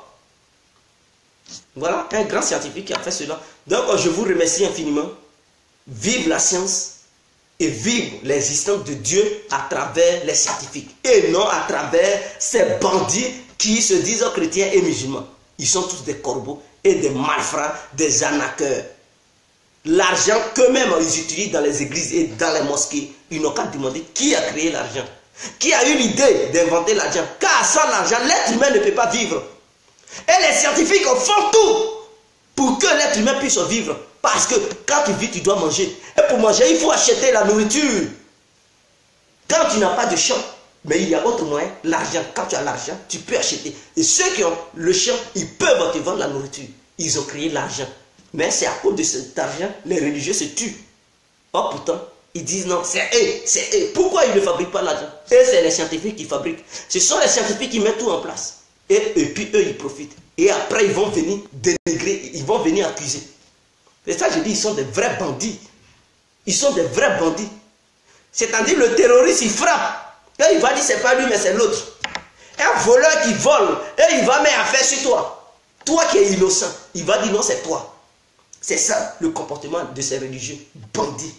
Voilà, un grand scientifique qui a fait cela. Donc, je vous remercie infiniment. Vive la science et vive l'existence de Dieu à travers les scientifiques. Et non à travers ces bandits qui se disent chrétiens et musulmans. Ils sont tous des corbeaux et des malfrats, des arnaqueurs. L'argent qu'eux-mêmes ils utilisent dans les églises et dans les mosquées, ils n'ont qu'à demander qui a créé l'argent. Qui a eu l'idée d'inventer l'argent? Car sans l'argent, l'être humain ne peut pas vivre. Et les scientifiques font tout pour que l'être humain puisse vivre. Parce que quand tu vis, tu dois manger. Et pour manger, il faut acheter la nourriture. Quand tu n'as pas de champ, mais il y a autre moyen, l'argent. Quand tu as l'argent, tu peux acheter. Et ceux qui ont le champ, ils peuvent te vendre la nourriture. Ils ont créé l'argent. Mais c'est à cause de cet argent, les religieux se tuent. Or pourtant, ils disent non, c'est eux, c'est eux. Pourquoi ils ne fabriquent pas l'argent? Et c'est les scientifiques qui fabriquent. Ce sont les scientifiques qui mettent tout en place. Et puis eux, ils profitent. Et après, ils vont venir dénigrer, ils vont venir accuser. C'est ça que je dis, ils sont des vrais bandits. Ils sont des vrais bandits. C'est-à-dire, le terroriste, il frappe. Et il va dire, c'est pas lui, mais c'est l'autre. Un voleur qui vole, et il va mettre affaire sur toi. Toi qui es innocent, il va dire non, c'est toi. C'est ça le comportement de ces religieux bandits.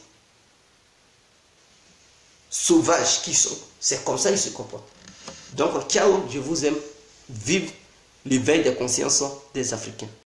Sauvages qui sont. C'est comme ça qu'ils se comportent. Donc, ciao, je vous aime. Vive l'éveil des consciences des Africains.